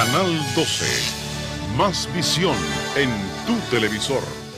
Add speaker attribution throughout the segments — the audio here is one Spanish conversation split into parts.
Speaker 1: Canal 12. Más visión en tu televisor.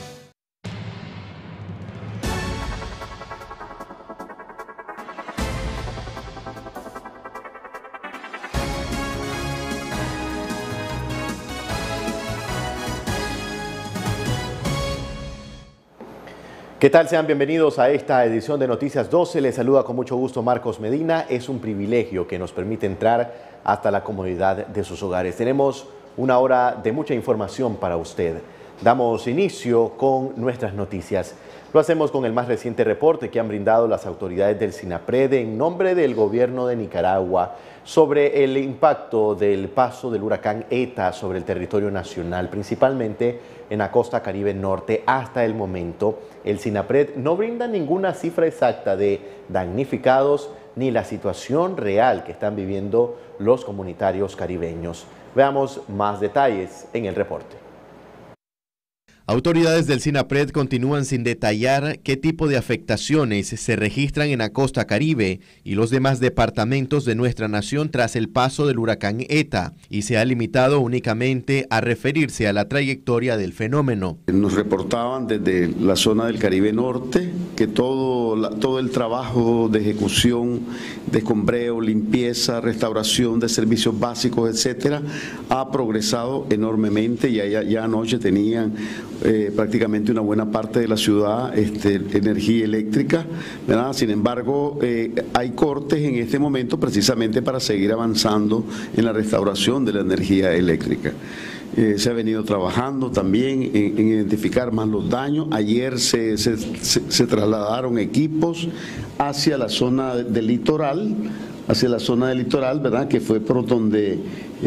Speaker 2: ¿Qué tal? Sean bienvenidos a esta edición de Noticias 12. Les saluda con mucho gusto Marcos Medina. Es un privilegio que nos permite entrar hasta la comodidad de sus hogares. Tenemos una hora de mucha información para usted. Damos inicio con nuestras noticias. Lo hacemos con el más reciente reporte que han brindado las autoridades del SINAPRED en nombre del gobierno de Nicaragua sobre el impacto del paso del huracán ETA sobre el territorio nacional, principalmente en la costa Caribe Norte. Hasta el momento, el SINAPRED no brinda ninguna cifra exacta de damnificados ni la situación real que están viviendo los comunitarios caribeños. Veamos más detalles en el reporte. Autoridades del SINAPRED continúan sin detallar qué tipo de afectaciones se registran en la costa Caribe y los demás departamentos de nuestra nación tras el paso del huracán ETA, y se ha limitado únicamente a referirse a la trayectoria del fenómeno.
Speaker 3: Nos reportaban desde la zona del Caribe Norte que todo el trabajo de ejecución, de escombreo, limpieza, restauración de servicios básicos, etcétera, ha progresado enormemente. Ya anoche tenían prácticamente una buena parte de la ciudad energía eléctrica, ¿verdad? Sin embargo, hay cortes en este momento precisamente para seguir avanzando en la restauración de la energía eléctrica. Se ha venido trabajando también en identificar más los daños. Ayer se trasladaron equipos hacia la zona del litoral, ¿verdad? Que fue por donde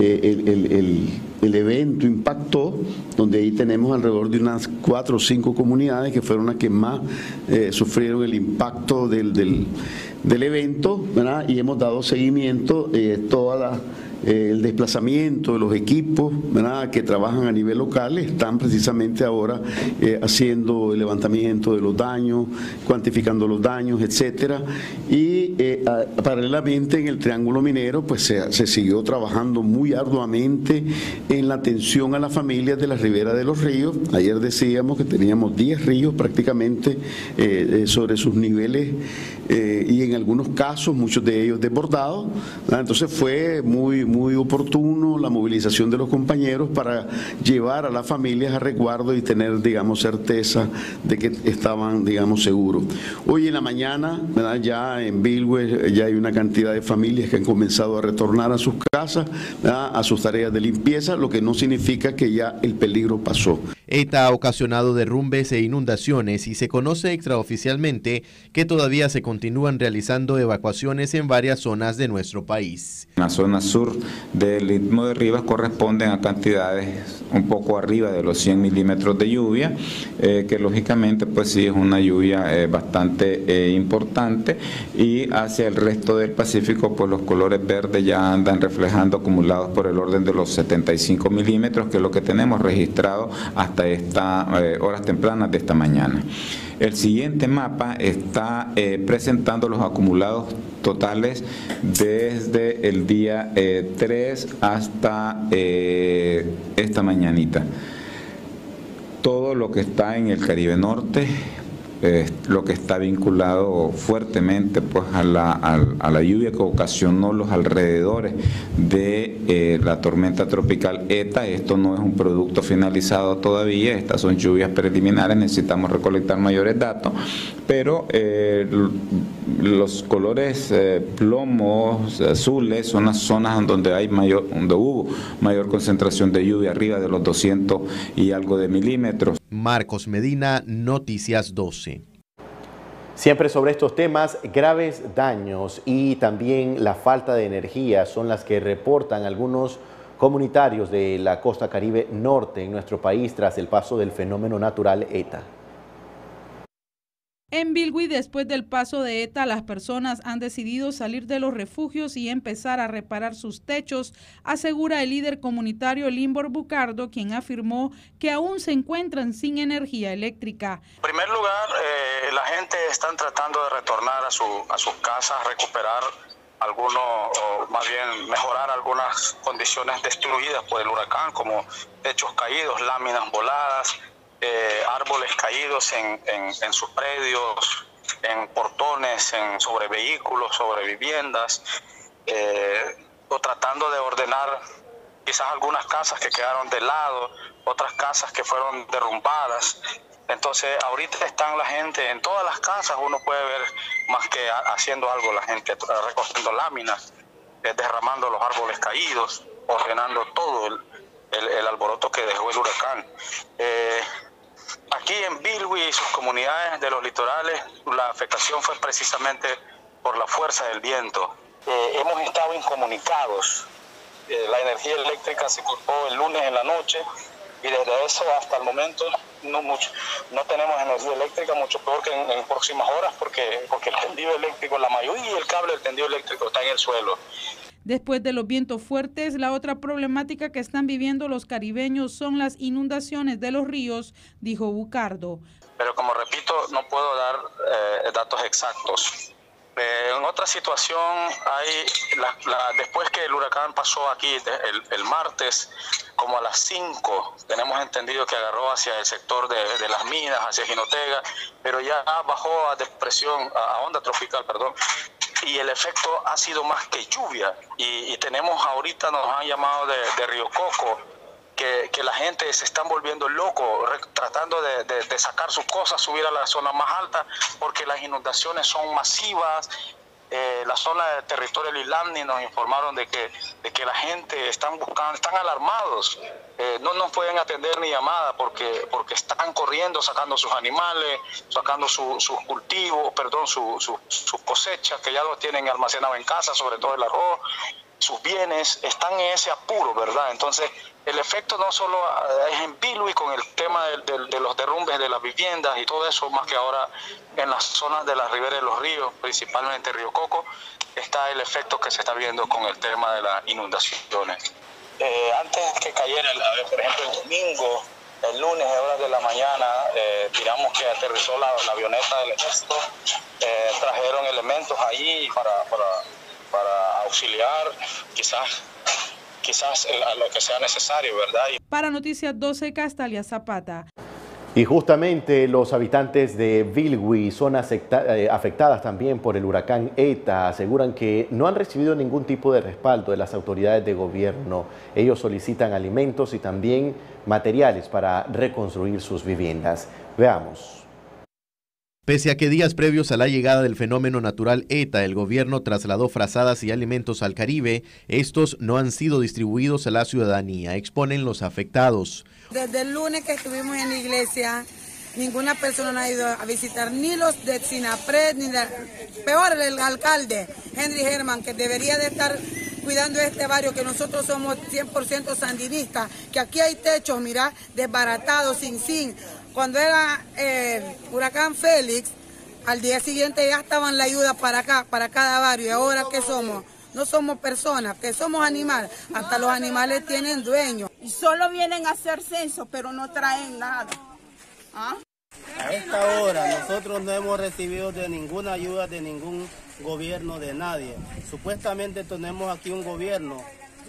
Speaker 3: el evento impactó, donde ahí tenemos alrededor de unas 4 o 5 comunidades que fueron las que más sufrieron el impacto del evento, ¿verdad? Y hemos dado seguimiento el desplazamiento de los equipos, ¿verdad?, que trabajan a nivel local. Están precisamente ahora haciendo el levantamiento de los daños, cuantificando los daños, etcétera. Y paralelamente en el Triángulo Minero pues se siguió trabajando muy arduamente en la atención a las familias de la ribera de los ríos. Ayer decíamos que teníamos 10 ríos prácticamente sobre sus niveles y en algunos casos muchos de ellos desbordados, ¿verdad? Entonces fue muy oportuno la movilización de los compañeros para llevar a las familias a resguardo y tener, digamos, certeza de que estaban, digamos, seguros. Hoy en la mañana, ¿verdad?, ya en Bilwe ya hay una cantidad de familias que han comenzado a retornar a sus casas, ¿verdad?, a sus tareas de limpieza, lo que no significa que ya el peligro pasó.
Speaker 2: ETA ha ocasionado derrumbes e inundaciones y se conoce extraoficialmente que todavía se continúan realizando evacuaciones en varias zonas de nuestro país.
Speaker 4: En la zona sur del Istmo de Rivas corresponden a cantidades un poco arriba de los 100 milímetros de lluvia, que lógicamente pues sí es una lluvia bastante importante, y hacia el resto del Pacífico pues los colores verdes ya andan reflejando acumulados por el orden de los 75 milímetros, que es lo que tenemos registrado hasta estas horas tempranas de esta mañana. El siguiente mapa está presentando los acumulados totales desde el día 3 hasta esta mañanita. Todo lo que está en el Caribe Norte, lo que está vinculado fuertemente pues a la lluvia que ocasionó los alrededores de la tormenta tropical ETA. Esto no es un producto finalizado todavía, estas son lluvias preliminares, necesitamos recolectar mayores datos, pero los colores plomos, azules, son las zonas donde hubo mayor concentración de lluvia, arriba de los 200 y algo de milímetros.
Speaker 2: Marcos Medina, Noticias 12. Siempre sobre estos temas, graves daños y también la falta de energía son las que reportan algunos comunitarios de la costa Caribe Norte en nuestro país tras el paso del fenómeno natural ETA.
Speaker 5: En Bilwi, después del paso de ETA, las personas han decidido salir de los refugios y empezar a reparar sus techos, asegura el líder comunitario Limbor Bucardo, quien afirmó que aún se encuentran sin energía eléctrica.
Speaker 6: En primer lugar, la gente está tratando de retornar a sus casas, recuperar o más bien mejorar algunas condiciones destruidas por el huracán, como techos caídos, láminas voladas, árboles caídos en sus predios, en portones, sobre vehículos, sobre viviendas, o tratando de ordenar quizás algunas casas que quedaron de lado, otras casas que fueron derrumbadas. Entonces ahorita están la gente en todas las casas, uno puede ver más que haciendo algo, la gente recogiendo láminas, derramando los árboles caídos, ordenando todo el alboroto que dejó el huracán. Aquí en Bilwi y sus comunidades de los litorales, la afectación fue precisamente por la fuerza del viento. Hemos estado incomunicados. La energía eléctrica se cortó el lunes en la noche y desde eso hasta el momento no tenemos energía eléctrica, mucho peor que en próximas horas, porque el tendido eléctrico, la mayoría del cable del tendido eléctrico está en el suelo.
Speaker 5: Después de los vientos fuertes, la otra problemática que están viviendo los caribeños son las inundaciones de los ríos, dijo Bucardo.
Speaker 6: Pero como repito, no puedo dar datos exactos. En otra situación, después que el huracán pasó aquí el martes, como a las 5, tenemos entendido que agarró hacia el sector de las minas, hacia Jinotega, pero ya bajó a depresión, a onda tropical, perdón, y el efecto ha sido más que lluvia. Y tenemos ahorita, nos han llamado de Río Coco, que la gente se están volviendo loco, tratando de sacar sus cosas, subir a la zona más alta, porque las inundaciones son masivas. La zona de territorio de Islamni nos informaron de que la gente están alarmados, no nos pueden atender ni llamada porque están corriendo, sacando sus animales, sacando sus cultivos, sus cosechas que ya los tienen almacenados en casa, sobre todo el arroz, sus bienes, están en ese apuro, ¿verdad? Entonces, el efecto no solo es en Bilwi con el tema de los derrumbes de las viviendas y todo eso, más que ahora en las zonas de las riberas de los ríos, principalmente Río Coco, está el efecto que se está viendo con el tema de las inundaciones. Antes que cayera, por ejemplo, el domingo, el lunes a horas de la mañana, digamos que aterrizó la avioneta del ejército, trajeron elementos ahí para auxiliar, quizás a lo que sea necesario, ¿verdad?
Speaker 5: Para Noticias 12, Castalia Zapata.
Speaker 2: Y justamente los habitantes de Bilwi, zonas afectadas también por el huracán ETA, aseguran que no han recibido ningún tipo de respaldo de las autoridades de gobierno. Ellos solicitan alimentos y también materiales para reconstruir sus viviendas. Veamos. Pese a que días previos a la llegada del fenómeno natural ETA, el gobierno trasladó frazadas y alimentos al Caribe, estos no han sido distribuidos a la ciudadanía, exponen los afectados.
Speaker 7: Desde el lunes que estuvimos en la iglesia, ninguna persona nos ha ido a visitar, ni los de Sinapred, peor el alcalde, Henry Herman, que debería de estar cuidando este barrio, que nosotros somos 100% sandinistas, que aquí hay techos, mira, desbaratados, sin zinc. Cuando era el huracán Félix, al día siguiente ya estaban la ayuda para acá, para cada barrio. Y ahora, ¿qué somos? No somos personas, que somos animales. Hasta los animales tienen dueños.
Speaker 8: Y solo vienen a hacer censo, pero no traen nada. ¿Ah?
Speaker 9: A esta hora nosotros no hemos recibido de ninguna ayuda de ningún gobierno, de nadie. Supuestamente tenemos aquí un gobierno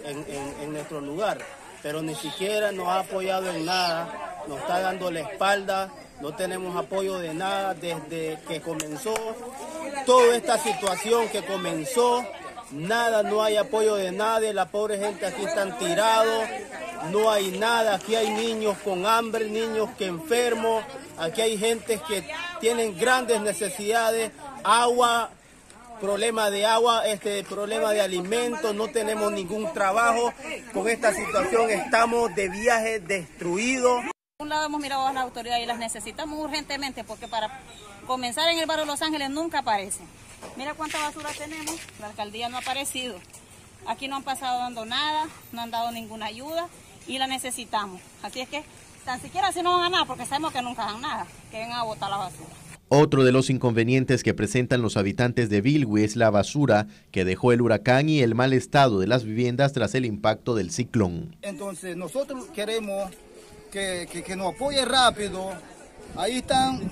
Speaker 9: en nuestro lugar, pero ni siquiera nos ha apoyado en nada. Nos está dando la espalda, no tenemos apoyo de nada desde que comenzó toda esta situación que comenzó, nada, no hay apoyo de nadie, la pobre gente aquí están tirados, no hay nada, aquí hay niños con hambre, niños que enfermos, aquí hay gente que tienen grandes necesidades, agua, problema de agua, problema de alimentos, no tenemos ningún trabajo, con esta situación estamos de viaje destruidos.
Speaker 10: Por un lado hemos mirado a las autoridades y las necesitamos urgentemente porque para comenzar en el barrio Los Ángeles nunca aparecen. Mira cuánta basura tenemos, la alcaldía no ha aparecido. Aquí no han pasado dando nada, no han dado ninguna ayuda y la necesitamos. Así es que tan siquiera así no van a nada porque sabemos que nunca dan nada, que vengan a botar la basura.
Speaker 2: Otro de los inconvenientes que presentan los habitantes de Bilwi es la basura que dejó el huracán y el mal estado de las viviendas tras el impacto del ciclón.
Speaker 9: Entonces nosotros queremos que nos apoye rápido. Ahí están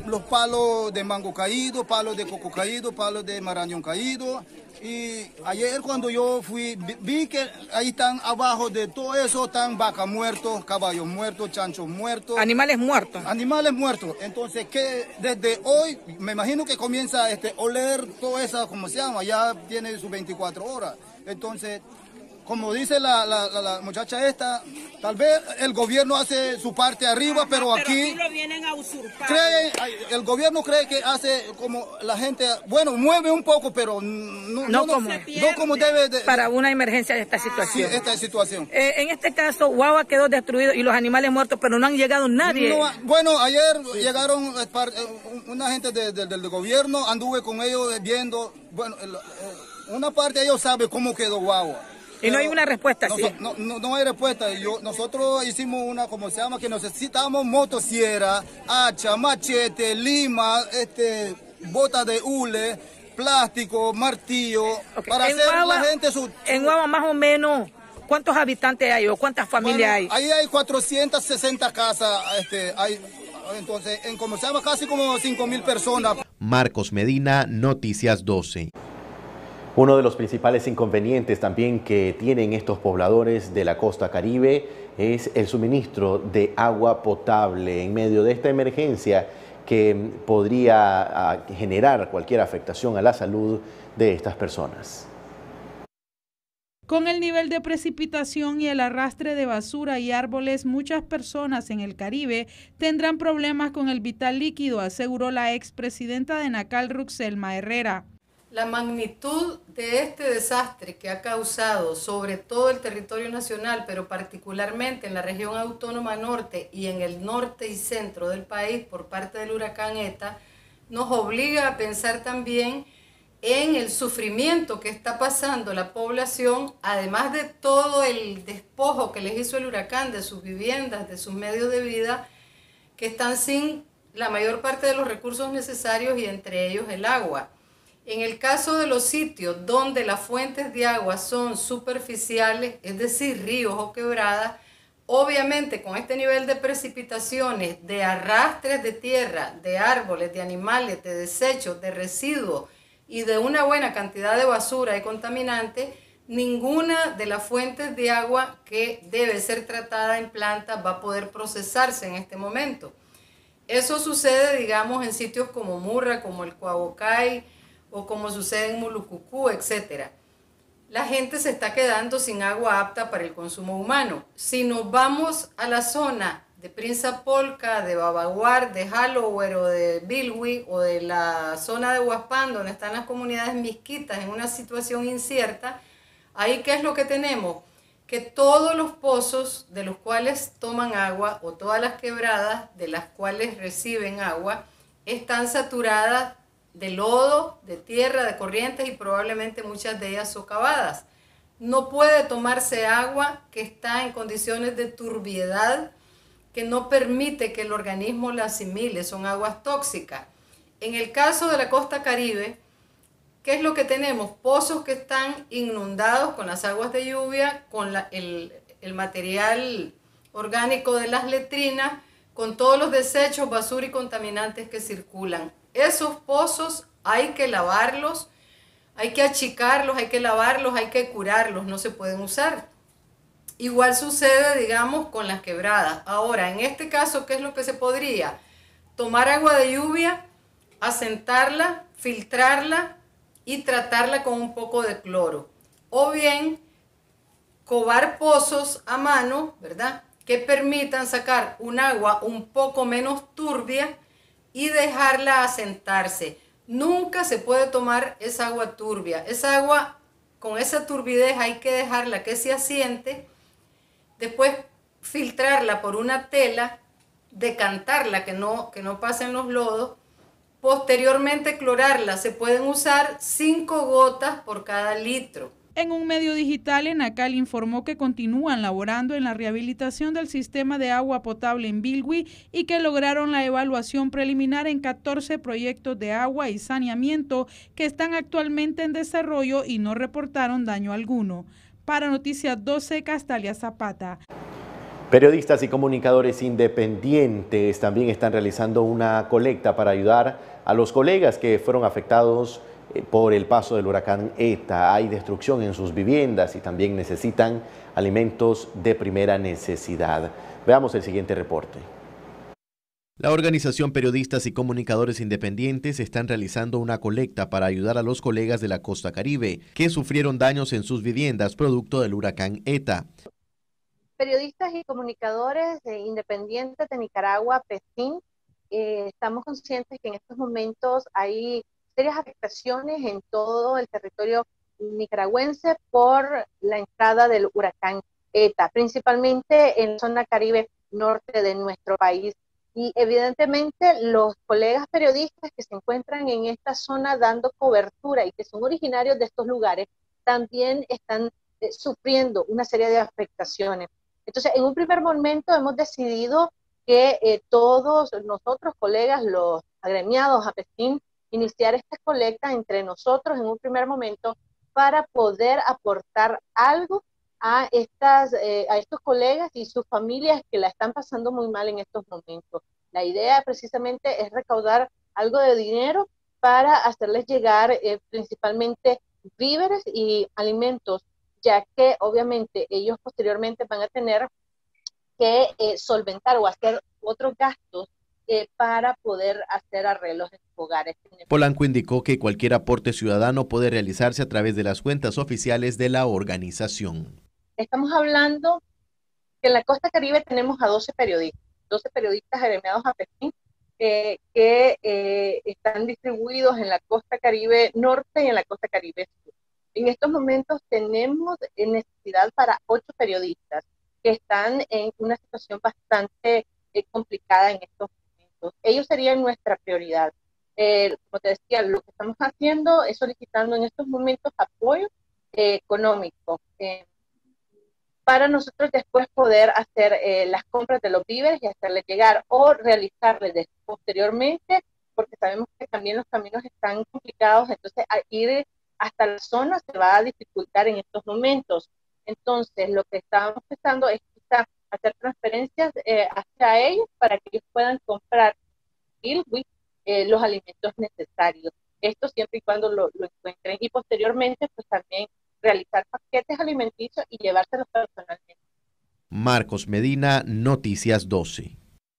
Speaker 11: los palos de mango caídos, palos de coco caídos, palos de marañón caídos. Y ayer cuando yo fui, vi que ahí están abajo de todo eso, están vacas muertos, caballos muertos, chanchos muertos.
Speaker 12: Animales muertos.
Speaker 11: Animales muertos. Entonces, que desde hoy, me imagino que comienza a oler todo eso, como se llama, ya tiene sus 24 horas. Entonces, como dice la muchacha esta, tal vez el gobierno hace su parte arriba, pero aquí
Speaker 8: lo vienen a usurpar.
Speaker 11: El gobierno cree que hace como la gente, bueno, mueve un poco, pero no como debe de,
Speaker 12: para una emergencia de esta situación.
Speaker 11: Sí, esta situación.
Speaker 12: En este caso, Guagua quedó destruido y los animales muertos, pero no han llegado nadie.
Speaker 11: Bueno, ayer llegaron una gente del gobierno, anduve con ellos viendo, bueno, una parte de ellos sabe cómo quedó Guagua.
Speaker 12: Y no hay una respuesta, ¿sí?
Speaker 11: No hay respuesta. Nosotros hicimos una, como se llama, que necesitamos motosierra, hacha, machete, lima, bota de hule, plástico, martillo, para hacer la gente su...
Speaker 12: En Guagua más o menos, ¿cuántos habitantes hay o cuántas familias hay?
Speaker 11: Ahí hay 460 casas, entonces, como se llama, casi como 5.000 personas.
Speaker 2: Marcos Medina, Noticias 12. Uno de los principales inconvenientes también que tienen estos pobladores de la costa caribe es el suministro de agua potable en medio de esta emergencia que podría generar cualquier afectación a la salud de estas personas.
Speaker 5: Con el nivel de precipitación y el arrastre de basura y árboles, muchas personas en el Caribe tendrán problemas con el vital líquido, aseguró la expresidenta de Nacal, Ruxelma Herrera.
Speaker 13: La magnitud de este desastre que ha causado sobre todo el territorio nacional, pero particularmente en la región autónoma norte y en el norte y centro del país por parte del huracán ETA, nos obliga a pensar también en el sufrimiento que está pasando la población, además de todo el despojo que les hizo el huracán de sus viviendas, de sus medios de vida, que están sin la mayor parte de los recursos necesarios y entre ellos el agua. En el caso de los sitios donde las fuentes de agua son superficiales, es decir, ríos o quebradas, obviamente con este nivel de precipitaciones, de arrastres de tierra, de árboles, de animales, de desechos, de residuos y de una buena cantidad de basura y contaminantes, ninguna de las fuentes de agua que debe ser tratada en plantas va a poder procesarse en este momento. Eso sucede, digamos, en sitios como Murra, como el Coabocay, o como sucede en Mulucucú, etc. La gente se está quedando sin agua apta para el consumo humano. Si nos vamos a la zona de Prinzapolca, de Babaguar, de Halloween o de Bilwi o de la zona de Huaspán, donde están las comunidades misquitas en una situación incierta, ahí ¿qué es lo que tenemos? Que todos los pozos de los cuales toman agua o todas las quebradas de las cuales reciben agua están saturadas de lodo, de tierra, de corrientes y probablemente muchas de ellas socavadas. No puede tomarse agua que está en condiciones de turbiedad que no permite que el organismo la asimile, son aguas tóxicas. En el caso de la costa caribe, ¿qué es lo que tenemos? Pozos que están inundados con las aguas de lluvia, con el material orgánico de las letrinas, con todos los desechos, basura y contaminantes que circulan. Esos pozos hay que lavarlos, hay que achicarlos, hay que lavarlos, hay que curarlos, no se pueden usar. Igual sucede, digamos, con las quebradas. Ahora, en este caso, ¿qué es lo que se podría? Tomar agua de lluvia, asentarla, filtrarla y tratarla con un poco de cloro. O bien, covar pozos a mano, ¿verdad?, que permitan sacar un agua un poco menos turbia y dejarla asentarse. Nunca se puede tomar esa agua turbia. Esa agua, con esa turbidez, hay que dejarla que se asiente, después filtrarla por una tela, decantarla, que no pasen los lodos, posteriormente clorarla. Se pueden usar 5 gotas por cada litro.
Speaker 5: En un medio digital, Enacal informó que continúan laborando en la rehabilitación del sistema de agua potable en Bilwi y que lograron la evaluación preliminar en 14 proyectos de agua y saneamiento que están actualmente en desarrollo y no reportaron daño alguno. Para Noticias 12, Castalia Zapata.
Speaker 2: Periodistas y comunicadores independientes también están realizando una colecta para ayudar a los colegas que fueron afectados por el paso del huracán ETA. Hay destrucción en sus viviendas y también necesitan alimentos de primera necesidad. Veamos el siguiente reporte. La organización Periodistas y Comunicadores Independientes están realizando una colecta para ayudar a los colegas de la costa caribe que sufrieron daños en sus viviendas producto del huracán ETA.
Speaker 14: Periodistas y comunicadores independientes de Nicaragua, PECIN, estamos conscientes que en estos momentos hay serias afectaciones en todo el territorio nicaragüense por la entrada del huracán ETA, principalmente en la zona caribe norte de nuestro país. Y evidentemente los colegas periodistas que se encuentran en esta zona dando cobertura y que son originarios de estos lugares, también están sufriendo una serie de afectaciones. Entonces, en un primer momento hemos decidido que todos nosotros, colegas, los agremiados a PECIN, iniciar esta colecta entre nosotros en un primer momento para poder aportar algo a estos colegas y sus familias que la están pasando muy mal en estos momentos. La idea precisamente es recaudar algo de dinero para hacerles llegar principalmente víveres y alimentos, ya que obviamente ellos posteriormente van a tener que solventar o hacer otros gastos para poder hacer arreglos en sus hogares.
Speaker 2: Polanco indicó que cualquier aporte ciudadano puede realizarse a través de las cuentas oficiales de la organización.
Speaker 14: Estamos hablando que en la costa caribe tenemos a 12 periodistas agremiados a PECIN, que están distribuidos en la costa caribe norte y en la costa caribe sur. En estos momentos tenemos necesidad para 8 periodistas que están en una situación bastante complicada en estos momentos. Ellos serían nuestra prioridad. Como te decía, lo que estamos haciendo es solicitando en estos momentos apoyo económico para nosotros después poder hacer las compras de los víveres y hacerles llegar o realizarles posteriormente, porque sabemos que también los caminos están complicados, entonces ir hasta la zona se va a dificultar en estos momentos. Entonces, lo que estábamos pensando es quizá hacer transferencias hacia ellos para que ellos puedan comprar los alimentos necesarios. Esto siempre y cuando lo encuentren. Y posteriormente, pues también realizar paquetes alimenticios y llevárselos personalmente.
Speaker 2: Marcos Medina, Noticias 12.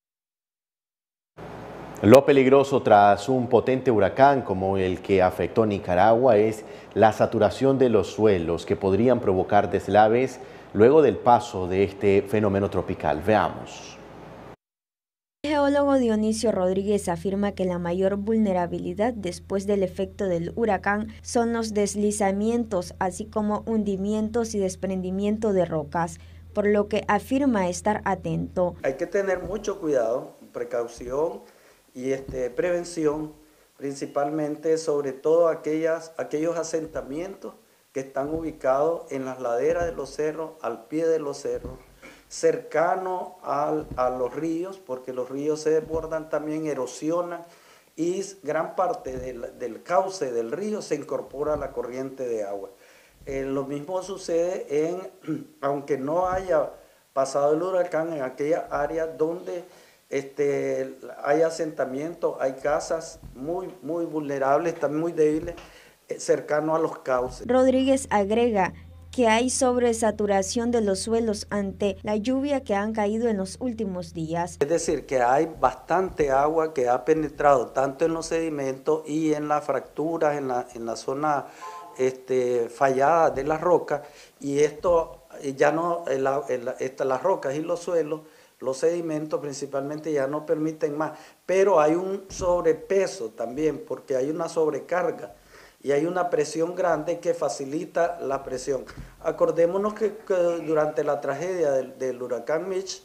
Speaker 2: Lo peligroso tras un potente huracán como el que afectó Nicaragua es la saturación de los suelos que podrían provocar deslaves luego del paso de este fenómeno tropical. Veamos.
Speaker 15: El geólogo Dionisio Rodríguez afirma que la mayor vulnerabilidad después del efecto del huracán son los deslizamientos, así como hundimientos y desprendimiento de rocas, por lo que afirma estar atento.
Speaker 16: Hay que tener mucho cuidado, precaución y prevención, principalmente sobre todo aquellos asentamientos que están ubicados en las laderas de los cerros, al pie de los cerros, cercano a los ríos, porque los ríos se desbordan también, erosionan y gran parte del cauce del río se incorpora a la corriente de agua. Lo mismo sucede aunque no haya pasado el huracán, en aquella área donde hay asentamientos, hay casas muy vulnerables, están muy débiles, cercano a los cauces.
Speaker 15: Rodríguez agrega que hay sobresaturación de los suelos ante la lluvia que han caído en los últimos días.
Speaker 16: Es decir, que hay bastante agua que ha penetrado tanto en los sedimentos y en las fracturas, en la zona fallada de las rocas, y esto ya no, las rocas y los suelos, los sedimentos principalmente ya no permiten más, pero hay un sobrepeso también porque hay una sobrecarga y hay una presión grande que facilita la presión. Acordémonos que durante la tragedia del huracán Mitch,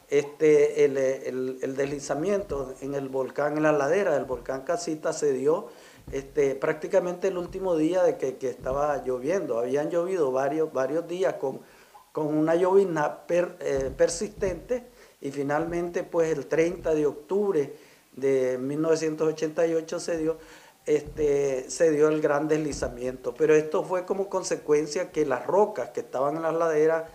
Speaker 16: el deslizamiento en el volcán, en la ladera del volcán Casita se dio prácticamente el último día de que estaba lloviendo. Habían llovido varios días con una llovizna persistente, y finalmente pues el 30 de octubre de 1988 se dio el gran deslizamiento, pero esto fue como consecuencia que las rocas que estaban en las laderas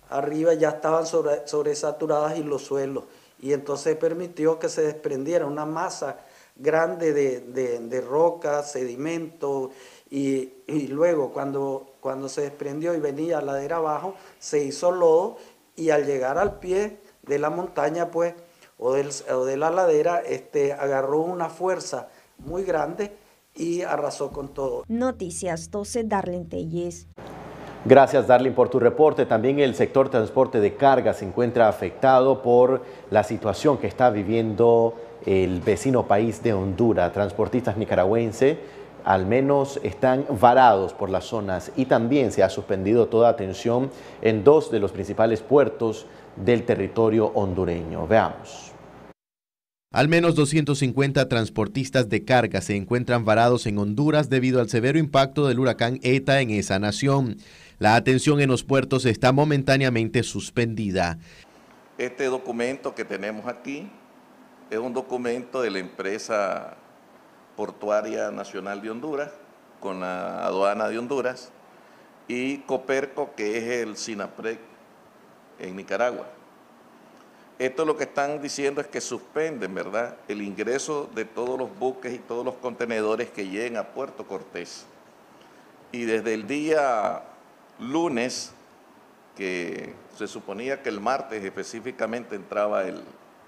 Speaker 16: arriba ya estaban sobresaturadas y los suelos. Y entonces permitió que se desprendiera una masa grande de roca, sedimento, y luego cuando se desprendió y venía ladera abajo, se hizo lodo, y al llegar al pie de la montaña, pues, o de la ladera, agarró una fuerza muy grande y arrasó con todo.
Speaker 15: Noticias 12, Darlene Telles.
Speaker 2: Gracias, Darlene, por tu reporte. También el sector transporte de carga se encuentra afectado por la situación que está viviendo el vecino país de Honduras. Transportistas nicaragüenses al menos están varados por las zonas y también se ha suspendido toda atención en 2 de los principales puertos del territorio hondureño. Veamos. Al menos 250 transportistas de carga se encuentran varados en Honduras debido al severo impacto del huracán ETA en esa nación. La atención en los puertos está momentáneamente suspendida.
Speaker 17: Este documento que tenemos aquí es un documento de la empresa portuaria nacional de Honduras con la aduana de Honduras y Coperco, que es el SINAPRED en Nicaragua. Esto lo que están diciendo es que suspenden, ¿verdad?, el ingreso de todos los buques y todos los contenedores que lleguen a Puerto Cortés. Y desde el día lunes, que se suponía que el martes específicamente entraba el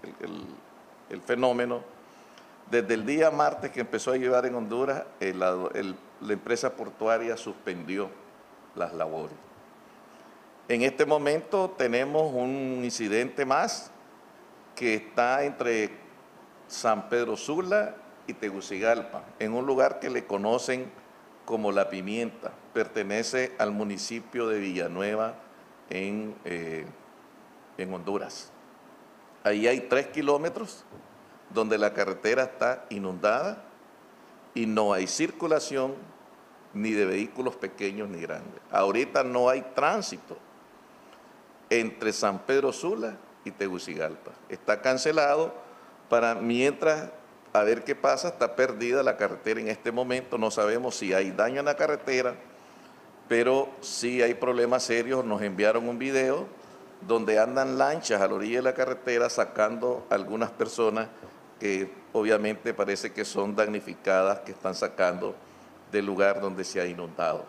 Speaker 17: fenómeno, desde el día martes que empezó a llevar en Honduras, la empresa portuaria suspendió las labores. En este momento tenemos un incidente más que está entre San Pedro Sula y Tegucigalpa, en un lugar que le conocen como La Pimienta, pertenece al municipio de Villanueva en Honduras. Ahí hay 3 kilómetros donde la carretera está inundada y no hay circulación ni de vehículos pequeños ni grandes. Ahorita no hay tránsito entre San Pedro Sula y Tegucigalpa. Está cancelado para mientras, a ver qué pasa. Está perdida la carretera en este momento. No sabemos si hay daño en la carretera, pero sí hay problemas serios. Nos enviaron un video donde andan lanchas a la orilla de la carretera sacando a algunas personas que obviamente parece que son damnificadas, que están sacando del lugar donde se ha inundado.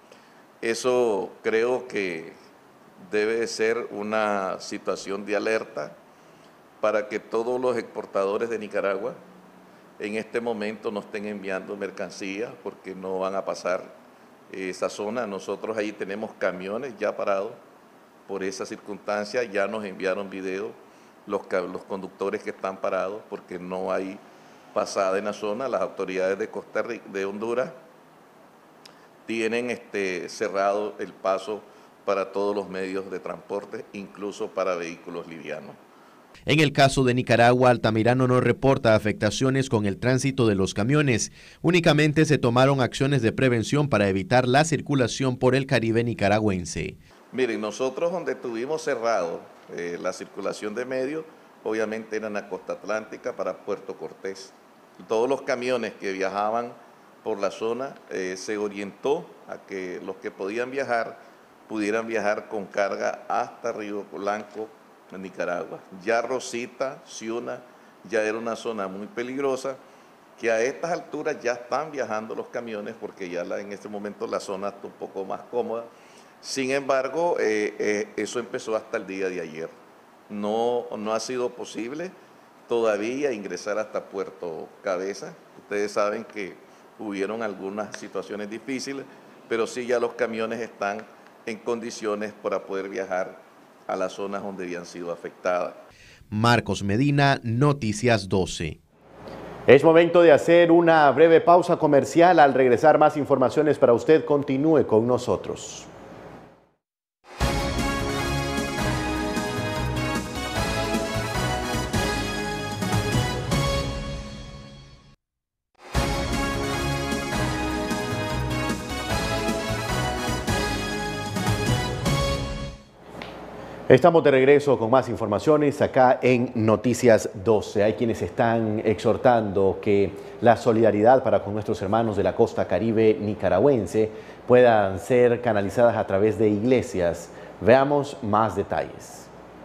Speaker 17: Eso creo que debe ser una situación de alerta para que todos los exportadores de Nicaragua en este momento no estén enviando mercancías porque no van a pasar esa zona. Nosotros ahí tenemos camiones ya parados por esa circunstancia, ya nos enviaron videos los conductores que están parados porque no hay pasada en la zona. Las autoridades de Honduras tienen cerrado el paso para todos los medios de transporte, incluso para vehículos livianos.
Speaker 2: En el caso de Nicaragua, Altamirano no reporta afectaciones con el tránsito de los camiones. Únicamente se tomaron acciones de prevención para evitar la circulación por el Caribe nicaragüense.
Speaker 17: Miren, nosotros donde tuvimos cerrado la circulación de medios, obviamente era en la costa atlántica para Puerto Cortés. Todos los camiones que viajaban por la zona se orientó a que los que podían viajar pudieran viajar con carga hasta Río Blanco, en Nicaragua. Ya Rosita, Ciuna, ya era una zona muy peligrosa, que a estas alturas ya están viajando los camiones porque ya en este momento la zona está un poco más cómoda. Sin embargo, eso empezó hasta el día de ayer. No ha sido posible todavía ingresar hasta Puerto Cabeza. Ustedes saben que hubieron algunas situaciones difíciles, pero sí ya los camiones están en condiciones para poder viajar a las zonas donde habían sido afectadas.
Speaker 2: Marcos Medina, Noticias 12. Es momento de hacer una breve pausa comercial. Al regresar, más informaciones para usted. Continúe con nosotros. Estamos de regreso con más informaciones acá en Noticias 12. Hay quienes están exhortando que la solidaridad para con nuestros hermanos de la costa caribe nicaragüense puedan ser canalizadas a través de iglesias. Veamos más detalles.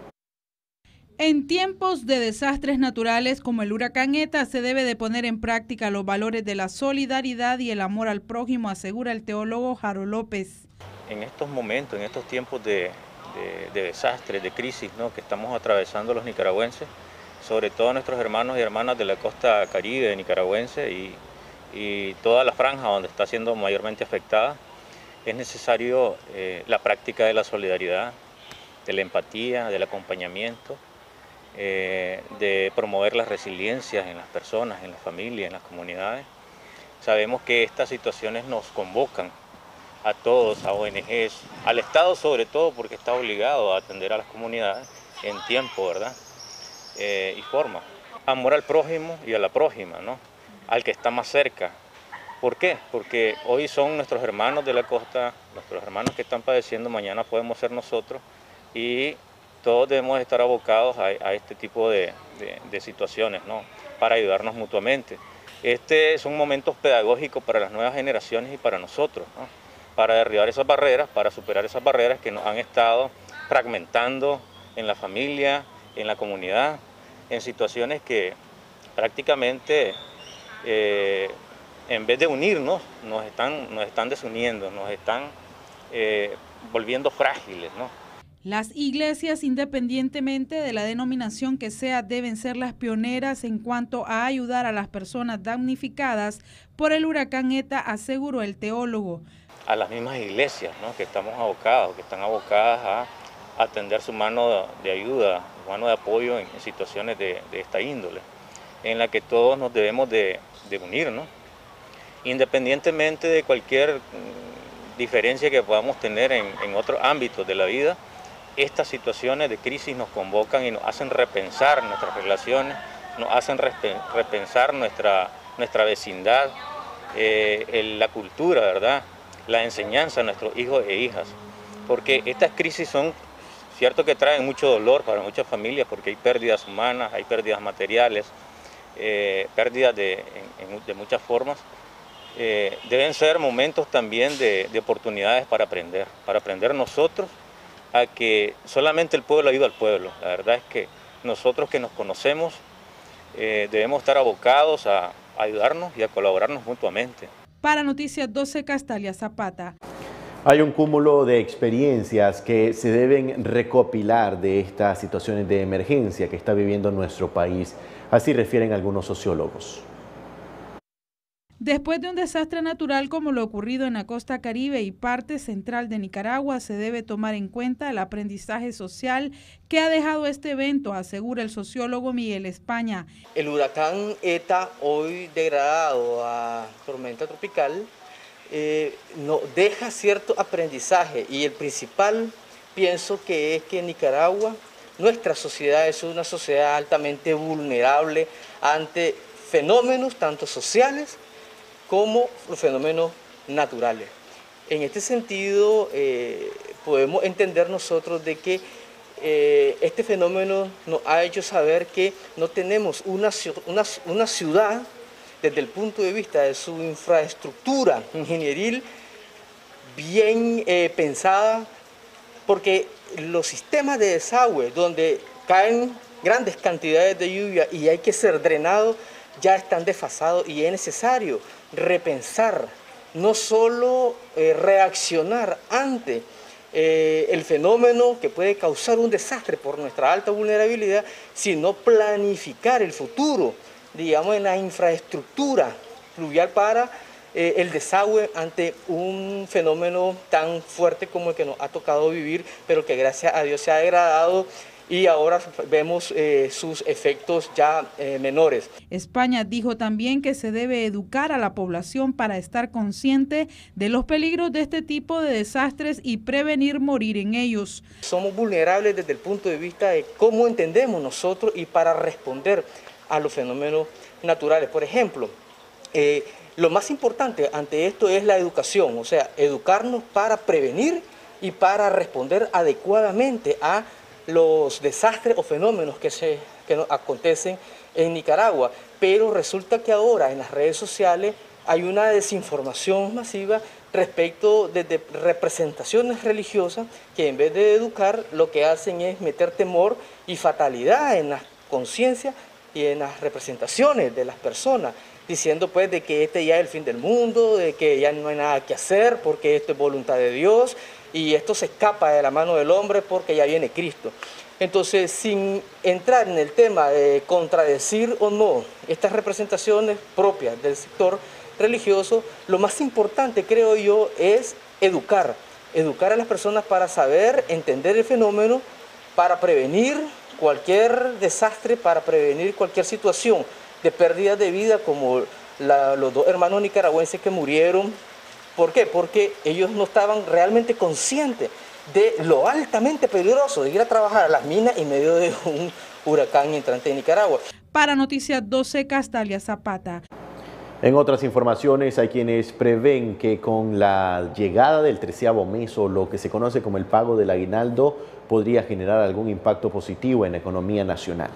Speaker 5: En tiempos de desastres naturales como el huracán ETA se debe de poner en práctica los valores de la solidaridad y el amor al prójimo, asegura el teólogo Jaro López.
Speaker 18: En estos momentos, en estos tiempos de desastres, de crisis, ¿no?, que estamos atravesando los nicaragüenses, sobre todo nuestros hermanos y hermanas de la costa caribe nicaragüense y toda la franja donde está siendo mayormente afectada, es necesario la práctica de la solidaridad, de la empatía, del acompañamiento, de promover las resiliencias en las personas, en las familias, en las comunidades. Sabemos que estas situaciones nos convocan a todos, a ONGs, al Estado sobre todo, porque está obligado a atender a las comunidades en tiempo, ¿verdad? Y forma. Amor al prójimo y a la prójima, ¿no?, al que está más cerca. ¿Por qué? Porque hoy son nuestros hermanos de la costa, nuestros hermanos que están padeciendo, mañana podemos ser nosotros, y todos debemos estar abocados a este tipo de situaciones, ¿no?, para ayudarnos mutuamente. Son momentos pedagógicos para las nuevas generaciones y para nosotros, ¿no?, para derribar esas barreras, para superar esas barreras que nos han estado fragmentando en la familia, en la comunidad, en situaciones que prácticamente en vez de unirnos nos están desuniendo, nos están volviendo frágiles, ¿no?
Speaker 5: Las iglesias, independientemente de la denominación que sea, deben ser las pioneras en cuanto a ayudar a las personas damnificadas por el huracán ETA, aseguró el teólogo.
Speaker 18: A las mismas iglesias, ¿no?, que estamos abocados, que están abocadas a atender su mano de ayuda, su mano de apoyo en situaciones de esta índole, en la que todos nos debemos de unir, ¿no?, independientemente de cualquier diferencia que podamos tener en otros ámbitos de la vida. Estas situaciones de crisis nos convocan y nos hacen repensar nuestras relaciones, nos hacen repensar nuestra vecindad, la cultura, ¿verdad?, la enseñanza a nuestros hijos e hijas, porque estas crisis son cierto que traen mucho dolor para muchas familias, porque hay pérdidas humanas, hay pérdidas materiales, pérdidas de muchas formas. Deben ser momentos también de oportunidades para aprender nosotros a que solamente el pueblo ayuda al pueblo. La verdad es que nosotros que nos conocemos debemos estar abocados a ayudarnos y a colaborarnos mutuamente.
Speaker 5: Para Noticias 12, Castalia Zapata.
Speaker 2: Hay un cúmulo de experiencias que se deben recopilar de estas situaciones de emergencia que está viviendo nuestro país. Así refieren algunos sociólogos.
Speaker 5: Después de un desastre natural como lo ocurrido en la costa caribe y parte central de Nicaragua, se debe tomar en cuenta el aprendizaje social que ha dejado este evento, asegura el sociólogo Miguel España.
Speaker 19: El huracán ETA, hoy degradado a tormenta tropical, nos deja cierto aprendizaje, y el principal pienso que es que Nicaragua, nuestra sociedad es una sociedad altamente vulnerable ante fenómenos tanto sociales como los fenómenos naturales. En este sentido, podemos entender nosotros de que este fenómeno nos ha hecho saber que no tenemos una ciudad desde el punto de vista de su infraestructura ingenieril bien pensada, porque los sistemas de desagüe donde caen grandes cantidades de lluvia y hay que ser drenado ya están desfasados, y es necesario repensar, no solo reaccionar ante el fenómeno que puede causar un desastre por nuestra alta vulnerabilidad, sino planificar el futuro, digamos, en la infraestructura fluvial para el desagüe ante un fenómeno tan fuerte como el que nos ha tocado vivir, pero que gracias a Dios se ha degradado y ahora vemos sus efectos ya menores.
Speaker 5: España dijo también que se debe educar a la población para estar consciente de los peligros de este tipo de desastres y prevenir morir en ellos.
Speaker 19: Somos vulnerables desde el punto de vista de cómo entendemos nosotros y para responder a los fenómenos naturales. Por ejemplo, lo más importante ante esto es la educación, o sea, educarnos para prevenir y para responder adecuadamente a los desastres o fenómenos que nos acontecen en Nicaragua. Pero resulta que ahora en las redes sociales hay una desinformación masiva respecto de representaciones religiosas que en vez de educar lo que hacen es meter temor y fatalidad en la conciencia y en las representaciones de las personas, diciendo pues de que este ya es el fin del mundo, de que ya no hay nada que hacer porque esto es voluntad de Dios y esto se escapa de la mano del hombre porque ya viene Cristo. Entonces, sin entrar en el tema de contradecir o no estas representaciones propias del sector religioso, lo más importante, creo yo, es educar a las personas para saber, entender el fenómeno, para prevenir cualquier desastre, para prevenir cualquier situación de pérdida de vida como los 2 hermanos nicaragüenses que murieron. ¿Por qué? Porque ellos no estaban realmente conscientes de lo altamente peligroso de ir a trabajar a las minas en medio de un huracán entrante en Nicaragua.
Speaker 5: Para Noticias 12, Castalia Zapata.
Speaker 2: En otras informaciones, hay quienes prevén que con la llegada del 13º mes, o lo que se conoce como el pago del aguinaldo, podría generar algún impacto positivo en la economía nacional.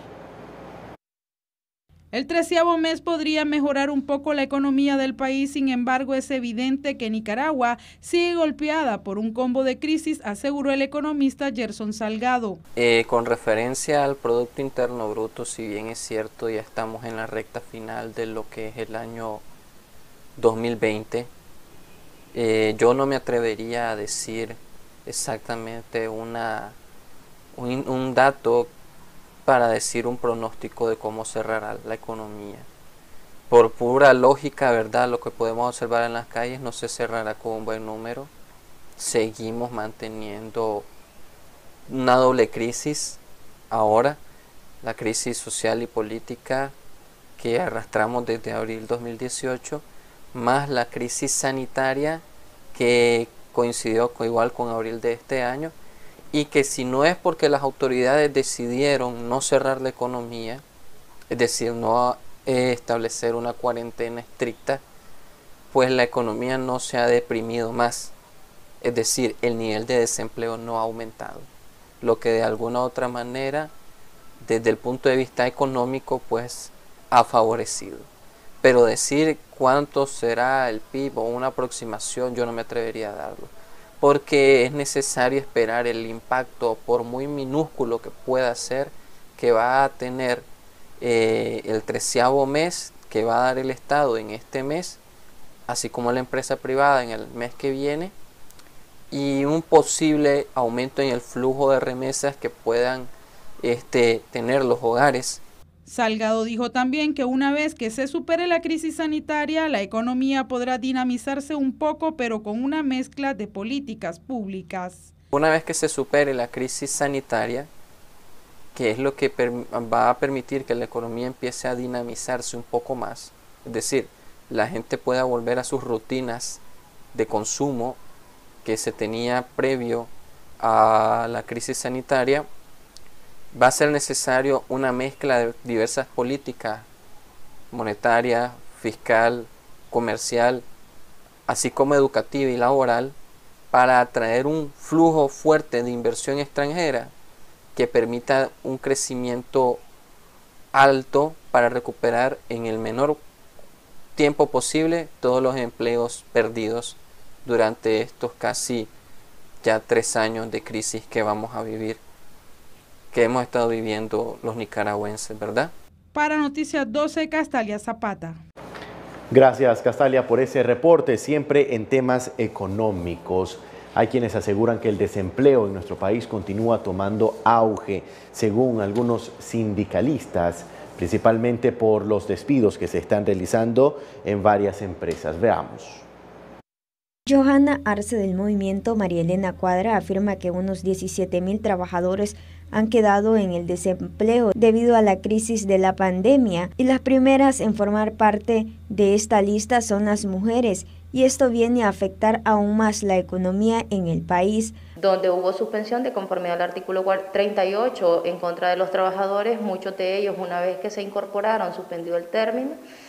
Speaker 5: El 13º mes podría mejorar un poco la economía del país, sin embargo es evidente que Nicaragua sigue golpeada por un combo de crisis, aseguró el economista Gerson Salgado.
Speaker 20: Con referencia al Producto Interno Bruto, si bien es cierto, ya estamos en la recta final de lo que es el año 2020, yo no me atrevería a decir exactamente un dato para decir un pronóstico de cómo cerrará la economía. Por pura lógica, ¿verdad? Lo que podemos observar en las calles no se cerrará con un buen número. Seguimos manteniendo una doble crisis ahora, la crisis social y política que arrastramos desde abril 2018, más la crisis sanitaria que coincidió igual con abril de este año, y que si no es porque las autoridades decidieron no cerrar la economía, es decir, no establecer una cuarentena estricta, pues la economía no se ha deprimido más, es decir, el nivel de desempleo no ha aumentado, lo que de alguna u otra manera, desde el punto de vista económico, pues ha favorecido. Pero decir cuánto será el PIB o una aproximación, yo no me atrevería a darlo, porque es necesario esperar el impacto, por muy minúsculo que pueda ser, que va a tener el 13º mes que va a dar el Estado en este mes, así como la empresa privada en el mes que viene, y un posible aumento en el flujo de remesas que puedan tener los hogares.
Speaker 5: Salgado dijo también que una vez que se supere la crisis sanitaria, la economía podrá dinamizarse un poco, pero con una mezcla de políticas públicas.
Speaker 20: Una vez que se supere la crisis sanitaria, que es lo que va a permitir que la economía empiece a dinamizarse un poco más, es decir, la gente pueda volver a sus rutinas de consumo que se tenía previo a la crisis sanitaria, va a ser necesario una mezcla de diversas políticas, monetaria, fiscal, comercial, así como educativa y laboral, para atraer un flujo fuerte de inversión extranjera que permita un crecimiento alto para recuperar en el menor tiempo posible todos los empleos perdidos durante estos casi ya 3 años de crisis que vamos a vivir, que hemos estado viviendo los nicaragüenses, ¿verdad?
Speaker 5: Para Noticias 12, Castalia Zapata.
Speaker 2: Gracias, Castalia, por ese reporte, siempre en temas económicos. Hay quienes aseguran que el desempleo en nuestro país continúa tomando auge, según algunos sindicalistas, principalmente por los despidos que se están realizando en varias empresas. Veamos.
Speaker 15: Johanna Arce del movimiento María Elena Cuadra afirma que unos 17,000 trabajadores han quedado en el desempleo debido a la crisis de la pandemia y las primeras en formar parte de esta lista son las mujeres y esto viene a afectar aún más la economía en el país.
Speaker 21: Donde hubo suspensión de conformidad al artículo 38 en contra de los trabajadores, muchos de ellos una vez que se incorporaron, suspendido el término,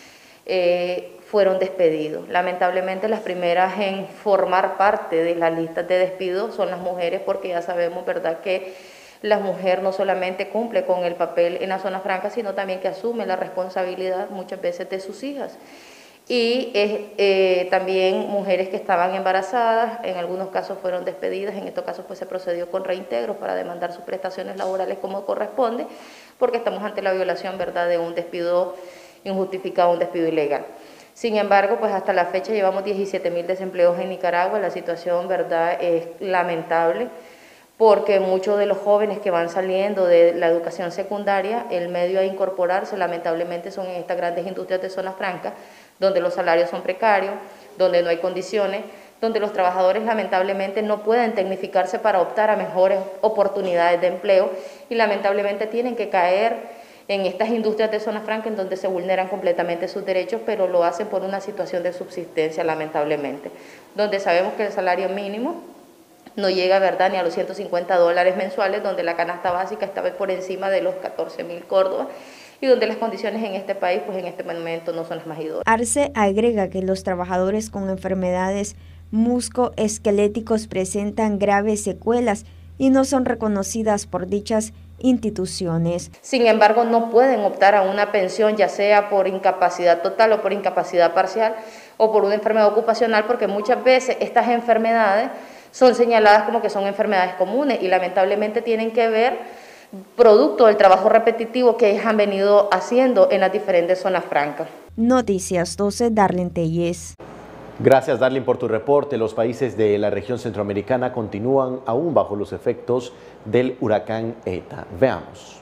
Speaker 21: fueron despedidos. Lamentablemente las primeras en formar parte de las listas de despidos son las mujeres, porque ya sabemos, ¿verdad?, que la mujer no solamente cumple con el papel en la zona franca, sino también que asume la responsabilidad muchas veces de sus hijas. y también mujeres que estaban embarazadas, en algunos casos fueron despedidas, en estos casos pues se procedió con reintegros para demandar sus prestaciones laborales como corresponde, porque estamos ante la violación, ¿verdad?, de un despido injustificado, un despido ilegal. Sin embargo, pues hasta la fecha llevamos 17.000 desempleos en Nicaragua. La situación, ¿verdad?, es lamentable, porque muchos de los jóvenes que van saliendo de la educación secundaria, el medio a incorporarse lamentablemente son en estas grandes industrias de zona franca, donde los salarios son precarios, donde no hay condiciones, donde los trabajadores lamentablemente no pueden tecnificarse para optar a mejores oportunidades de empleo y lamentablemente tienen que caer en estas industrias de zona franca en donde se vulneran completamente sus derechos, pero lo hacen por una situación de subsistencia, lamentablemente, donde sabemos que el salario mínimo no llega, ¿verdad?, ni a los $150 mensuales, donde la canasta básica está por encima de los 14.000 córdobas y donde las condiciones en este país, pues en este momento no son las más idóneas.
Speaker 15: Arce agrega que los trabajadores con enfermedades musculoesqueléticos presentan graves secuelas y no son reconocidas por dichas instituciones.
Speaker 21: Sin embargo, no pueden optar a una pensión, ya sea por incapacidad total o por incapacidad parcial o por una enfermedad ocupacional, porque muchas veces estas enfermedades son señaladas como que son enfermedades comunes y lamentablemente tienen que ver producto del trabajo repetitivo que ellos han venido haciendo en las diferentes zonas francas.
Speaker 15: Noticias 12, Darlene Telles.
Speaker 2: Gracias, Darlene, por tu reporte. Los países de la región centroamericana continúan aún bajo los efectos del huracán ETA. Veamos.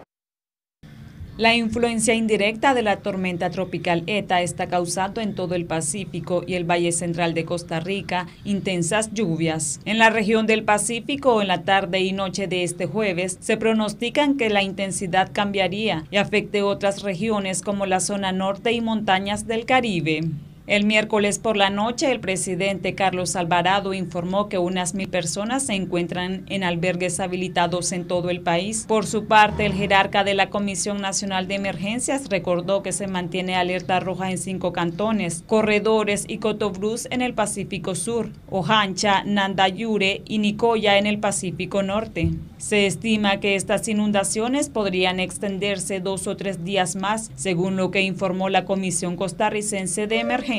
Speaker 1: La influencia indirecta de la tormenta tropical ETA está causando en todo el Pacífico y el Valle Central de Costa Rica intensas lluvias. En la región del Pacífico, en la tarde y noche de este jueves, se pronostican que la intensidad cambiaría y afecte otras regiones como la zona norte y montañas del Caribe. El miércoles por la noche, el presidente Carlos Alvarado informó que unas 1.000 personas se encuentran en albergues habilitados en todo el país. Por su parte, el jerarca de la Comisión Nacional de Emergencias recordó que se mantiene alerta roja en 5 cantones, Corredores y Cotobruz en el Pacífico Sur, Ojancha, Nandayure y Nicoya en el Pacífico Norte. Se estima que estas inundaciones podrían extenderse 2 o 3 días más, según lo que informó la Comisión Costarricense de Emergencia.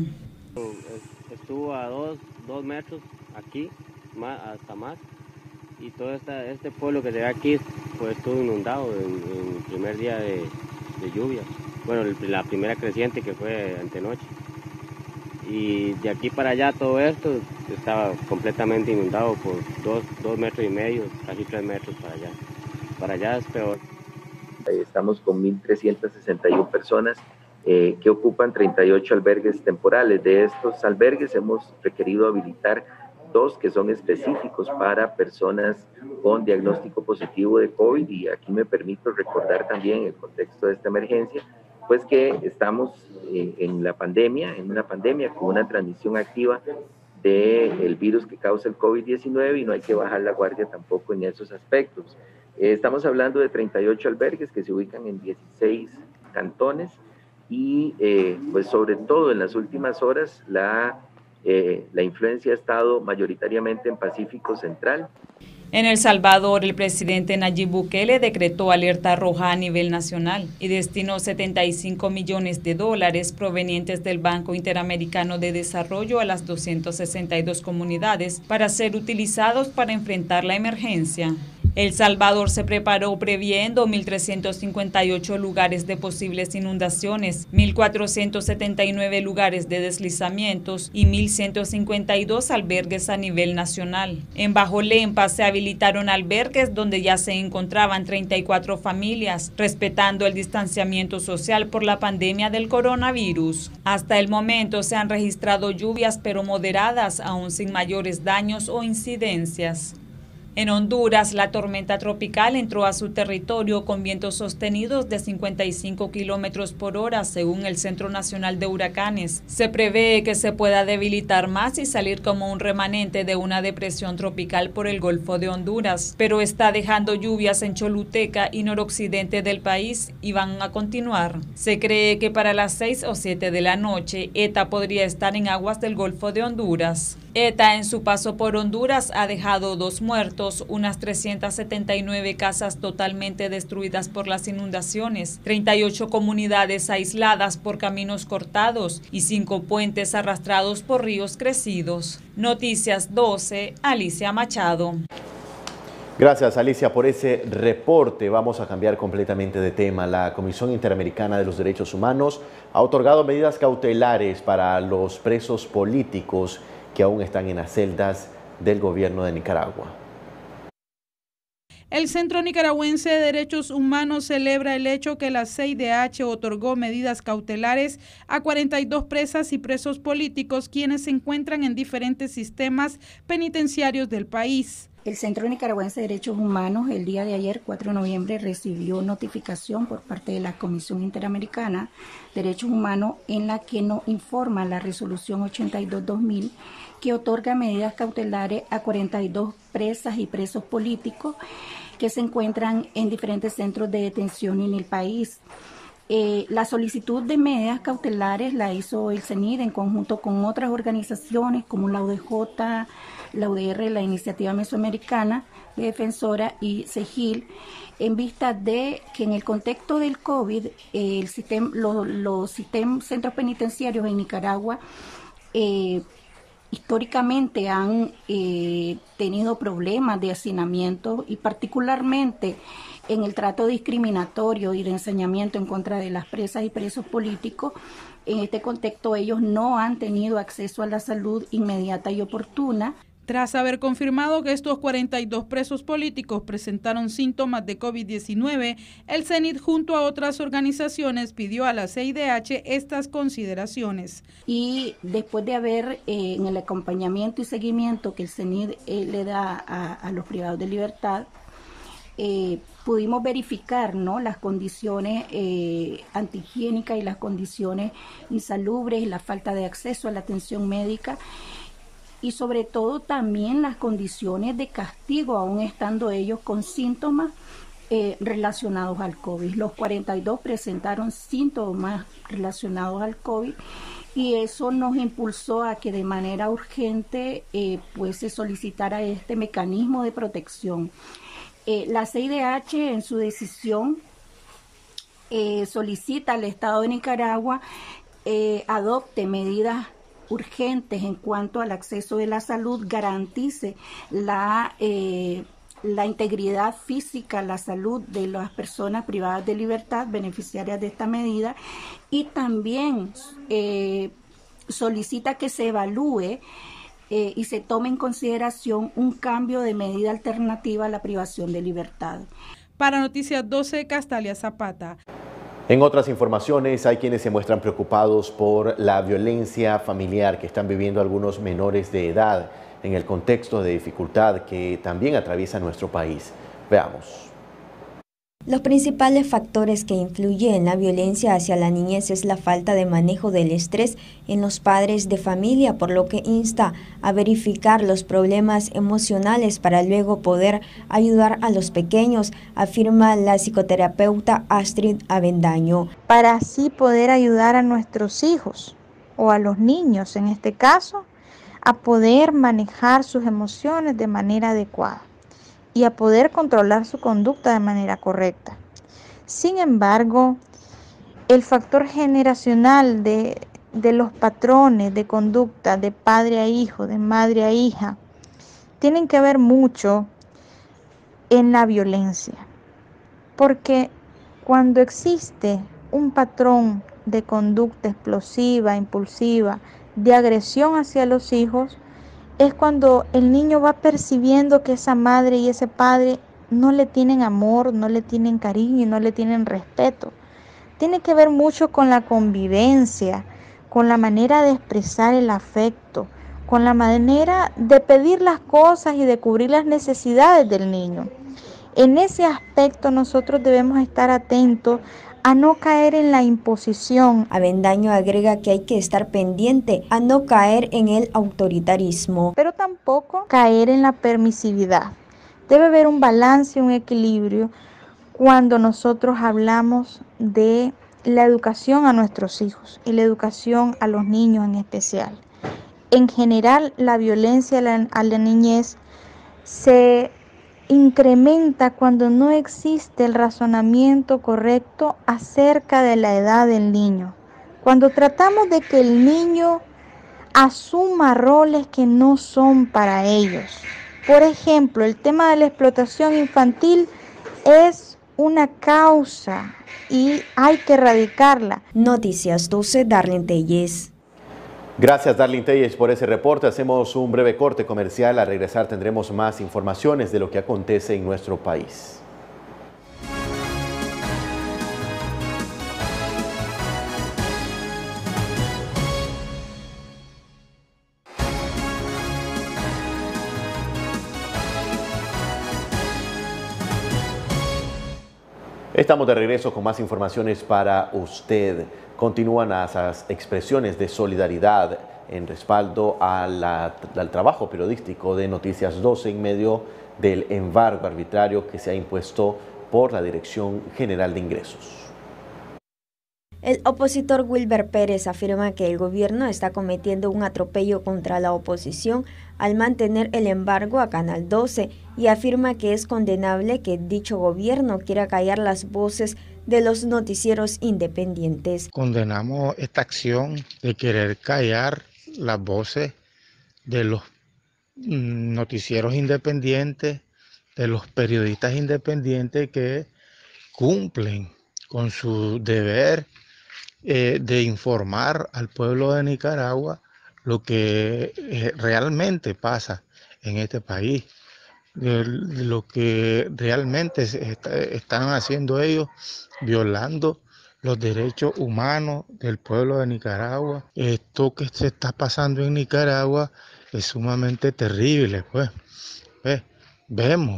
Speaker 22: Estuvo a 2 metros aquí, hasta más, y todo este pueblo que se ve aquí pues estuvo inundado en el primer día de lluvia. Bueno, la primera creciente que fue antenoche. Y de aquí para allá todo esto estaba completamente inundado por 2 metros y medio, casi 3 metros para allá. Para allá es peor.
Speaker 23: Estamos con 1.361 personas que ocupan 38 albergues temporales. De estos albergues hemos requerido habilitar 2 que son específicos para personas con diagnóstico positivo de COVID, y aquí me permito recordar también en el contexto de esta emergencia, pues que estamos en una pandemia con una transmisión activa del virus que causa el COVID-19 y no hay que bajar la guardia tampoco en esos aspectos. Estamos hablando de 38 albergues que se ubican en 16 cantones y pues sobre todo en las últimas horas la influencia ha estado mayoritariamente en Pacífico Central.
Speaker 1: En El Salvador, el presidente Nayib Bukele decretó alerta roja a nivel nacional y destinó $75 millones provenientes del Banco Interamericano de Desarrollo a las 262 comunidades para ser utilizados para enfrentar la emergencia. El Salvador se preparó previendo 1.358 lugares de posibles inundaciones, 1.479 lugares de deslizamientos y 1.152 albergues a nivel nacional. En Bajo Lempa se habilitaron albergues donde ya se encontraban 34 familias, respetando el distanciamiento social por la pandemia del coronavirus. Hasta el momento se han registrado lluvias pero moderadas, aún sin mayores daños o incidencias. En Honduras, la tormenta tropical entró a su territorio con vientos sostenidos de 55 kilómetros por hora, según el Centro Nacional de Huracanes. Se prevé que se pueda debilitar más y salir como un remanente de una depresión tropical por el Golfo de Honduras, pero está dejando lluvias en Choluteca y noroccidente del país y van a continuar. Se cree que para las 6 o 7 de la noche, ETA podría estar en aguas del Golfo de Honduras. ETA, en su paso por Honduras, ha dejado 2 muertos datos, unas 379 casas totalmente destruidas por las inundaciones, 38 comunidades aisladas por caminos cortados y 5 puentes arrastrados por ríos crecidos. Noticias 12, Alicia Machado.
Speaker 2: Gracias, Alicia, por ese reporte. Vamos a cambiar completamente de tema. La Comisión Interamericana de los Derechos Humanos ha otorgado medidas cautelares para los presos políticos que aún están en las celdas del gobierno de Nicaragua.
Speaker 5: El Centro Nicaragüense de Derechos Humanos celebra el hecho que la CIDH otorgó medidas cautelares a 42 presas y presos políticos quienes se encuentran en diferentes sistemas penitenciarios del país.
Speaker 3: El Centro Nicaragüense de Derechos Humanos el día de ayer, 4 de noviembre, recibió notificación por parte de la Comisión Interamericana de Derechos Humanos en la que nos informa la resolución 82-2000 que otorga medidas cautelares a 42 presas y presos políticos que se encuentran en diferentes centros de detención en el país. La solicitud de medidas cautelares la hizo el CENID en conjunto con otras organizaciones como la UDJ, la UDR, la Iniciativa Mesoamericana de Defensora y CEGIL, en vista de que en el contexto del COVID, los centros penitenciarios en Nicaragua históricamente han tenido problemas de hacinamiento y particularmente en el trato discriminatorio y de ensañamiento en contra de las presas y presos políticos. En este contexto ellos no han tenido acceso a la salud inmediata y oportuna.
Speaker 5: Tras haber confirmado que estos 42 presos políticos presentaron síntomas de COVID-19, el CENID junto a otras organizaciones pidió a la CIDH estas consideraciones.
Speaker 3: Y después de haber en el acompañamiento y seguimiento que el CENID le da a los privados de libertad, pudimos verificar, ¿no?, las condiciones antihigiénicas y las condiciones insalubres y la falta de acceso a la atención médica y sobre todo también las condiciones de castigo, aún estando ellos con síntomas relacionados al COVID. Los 42 presentaron síntomas relacionados al COVID y eso nos impulsó a que de manera urgente pues se solicitara este mecanismo de protección. La CIDH en su decisión solicita al Estado de Nicaragua adopte medidas urgentes en cuanto al acceso de la salud, garantice la integridad física, la salud de las personas privadas de libertad, beneficiarias de esta medida, y también solicita que se evalúe y se tome en consideración un cambio de medida alternativa a la privación de libertad.
Speaker 5: Para Noticias 12, Castalia Zapata.
Speaker 2: En otras informaciones, hay quienes se muestran preocupados por la violencia familiar que están viviendo algunos menores de edad en el contexto de dificultad que también atraviesa nuestro país. Veamos.
Speaker 15: Los principales factores que influyen en la violencia hacia la niñez es la falta de manejo del estrés en los padres de familia, por lo que insta a verificar los problemas emocionales para luego poder ayudar a los pequeños, afirma la psicoterapeuta Astrid Avendaño.
Speaker 4: Para así poder ayudar a nuestros hijos o a los niños en este caso a poder manejar sus emociones de manera adecuada y a poder controlar su conducta de manera correcta. Sin embargo, el factor generacional de los patrones de conducta de padre a hijo, de madre a hija, tienen que ver mucho en la violencia. Porque cuando existe un patrón de conducta explosiva, impulsiva, de agresión hacia los hijos, es cuando el niño va percibiendo que esa madre y ese padre no le tienen amor, no le tienen cariño y no le tienen respeto. Tiene que ver mucho con la convivencia, con la manera de expresar el afecto, con la manera de pedir las cosas y de cubrir las necesidades del niño. En ese aspecto nosotros debemos estar atentos a no caer en la imposición.
Speaker 15: Avendaño agrega que hay que estar pendiente a no caer en el autoritarismo.
Speaker 4: Pero tampoco caer en la permisividad. Debe haber un balance, un equilibrio cuando nosotros hablamos de la educación a nuestros hijos y la educación a los niños en especial. En general, la violencia a la niñez se incrementa cuando no existe el razonamiento correcto acerca de la edad del niño. Cuando tratamos de que el niño asuma roles que no son para ellos. Por ejemplo, el tema de la explotación infantil es una causa y hay que erradicarla.
Speaker 15: Noticias 12, Darlene Telles.
Speaker 2: Gracias, Darlene Telles, por ese reporte. Hacemos un breve corte comercial. Al regresar tendremos más informaciones de lo que acontece en nuestro país. Estamos de regreso con más informaciones para usted. Continúan esas expresiones de solidaridad en respaldo al trabajo periodístico de Noticias 12 en medio del embargo arbitrario que se ha impuesto por la Dirección General de Ingresos.
Speaker 15: El opositor Wilber Pérez afirma que el gobierno está cometiendo un atropello contra la oposición al mantener el embargo a Canal 12 y afirma que es condenable que dicho gobierno quiera callar las voces de los noticieros independientes.
Speaker 6: Condenamos esta acción de querer callar las voces de los noticieros independientes, de los periodistas independientes que cumplen con su deber de informar al pueblo de Nicaragua lo que realmente pasa en este país, lo que realmente están haciendo ellos, violando los derechos humanos del pueblo de Nicaragua. Esto que se está pasando en Nicaragua es sumamente terrible, pues. Vemos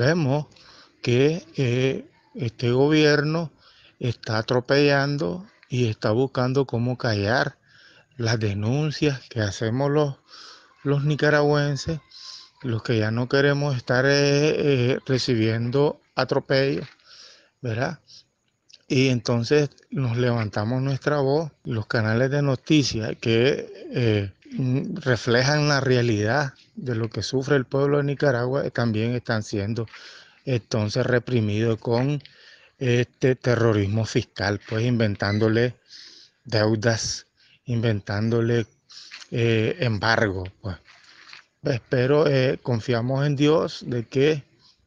Speaker 6: que este gobierno está atropellando y está buscando cómo callar las denuncias que hacemos los nicaragüenses, los que ya no queremos estar recibiendo atropellos, ¿verdad? Y entonces nos levantamos nuestra voz, los canales de noticias que reflejan la realidad de lo que sufre el pueblo de Nicaragua también están siendo entonces reprimidos con este terrorismo fiscal, pues inventándole deudas, inventándole embargo, pues. Pero confiamos en Dios de que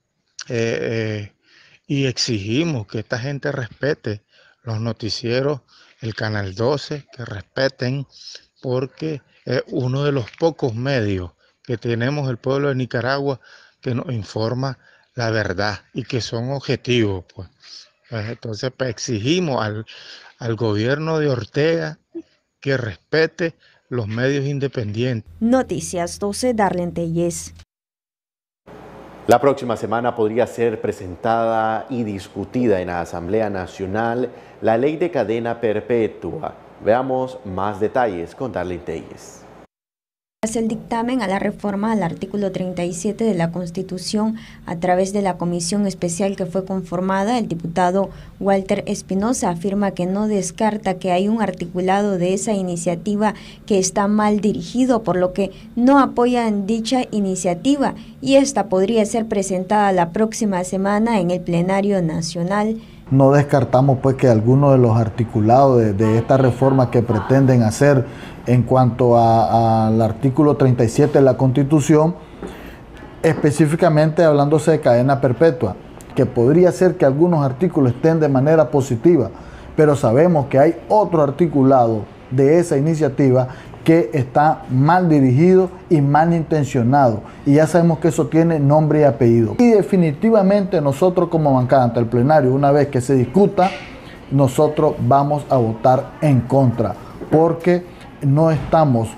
Speaker 6: y exigimos que esta gente respete los noticieros, el Canal 12, que respeten, porque es uno de los pocos medios que tenemos el pueblo de Nicaragua que nos informa la verdad y que son objetivos, pues. Entonces pues, exigimos al gobierno de Ortega que respete los medios independientes.
Speaker 15: Noticias 12, Darlene Telles.
Speaker 2: La próxima semana podría ser presentada y discutida en la Asamblea Nacional la ley de cadena perpetua. Veamos más detalles con Darlene Telles.
Speaker 15: Tras el dictamen a la reforma al artículo 37 de la Constitución a través de la comisión especial que fue conformada, el diputado Walter Espinosa afirma que no descarta que hay un articulado de esa iniciativa que está mal dirigido, por lo que no apoyan dicha iniciativa y esta podría ser presentada la próxima semana en el plenario nacional.
Speaker 7: No descartamos pues que algunos de los articulados de esta reforma que pretenden hacer en cuanto al artículo 37 de la Constitución, específicamente hablándose de cadena perpetua, que podría ser que algunos artículos estén de manera positiva, pero sabemos que hay otro articulado de esa iniciativa que está mal dirigido y mal intencionado, y ya sabemos que eso tiene nombre y apellido. Y definitivamente nosotros como bancada ante el plenario, una vez que se discuta, nosotros vamos a votar en contra, porque no estamos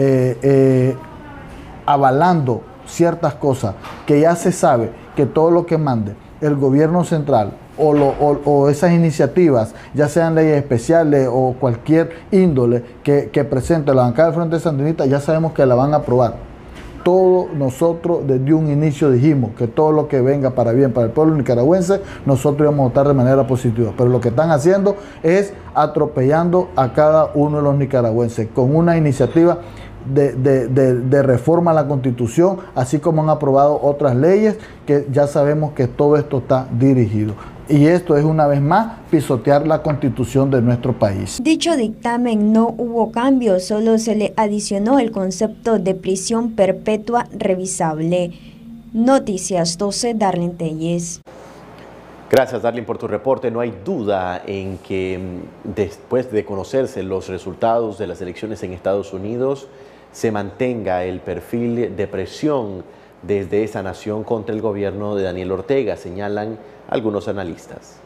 Speaker 7: avalando ciertas cosas que ya se sabe que todo lo que mande el gobierno central o esas iniciativas, ya sean leyes especiales o cualquier índole que presente la bancada del Frente Sandinista, ya sabemos que la van a aprobar. Todos nosotros desde un inicio dijimos que todo lo que venga para bien para el pueblo nicaragüense, nosotros íbamos a votar de manera positiva. Pero lo que están haciendo es atropellando a cada uno de los nicaragüenses con una iniciativa de reforma a la Constitución, así como han aprobado otras leyes que ya sabemos que todo esto está dirigido. Y esto es una vez más pisotear la Constitución de nuestro país.
Speaker 15: Dicho dictamen no hubo cambios, solo se le adicionó el concepto de prisión perpetua revisable. Noticias 12, Darlene Telles.
Speaker 2: Gracias, Darlene, por tu reporte. No hay duda en que después de conocerse los resultados de las elecciones en Estados Unidos, se mantenga el perfil de presión desde esa nación contra el gobierno de Daniel Ortega, señalan algunos analistas.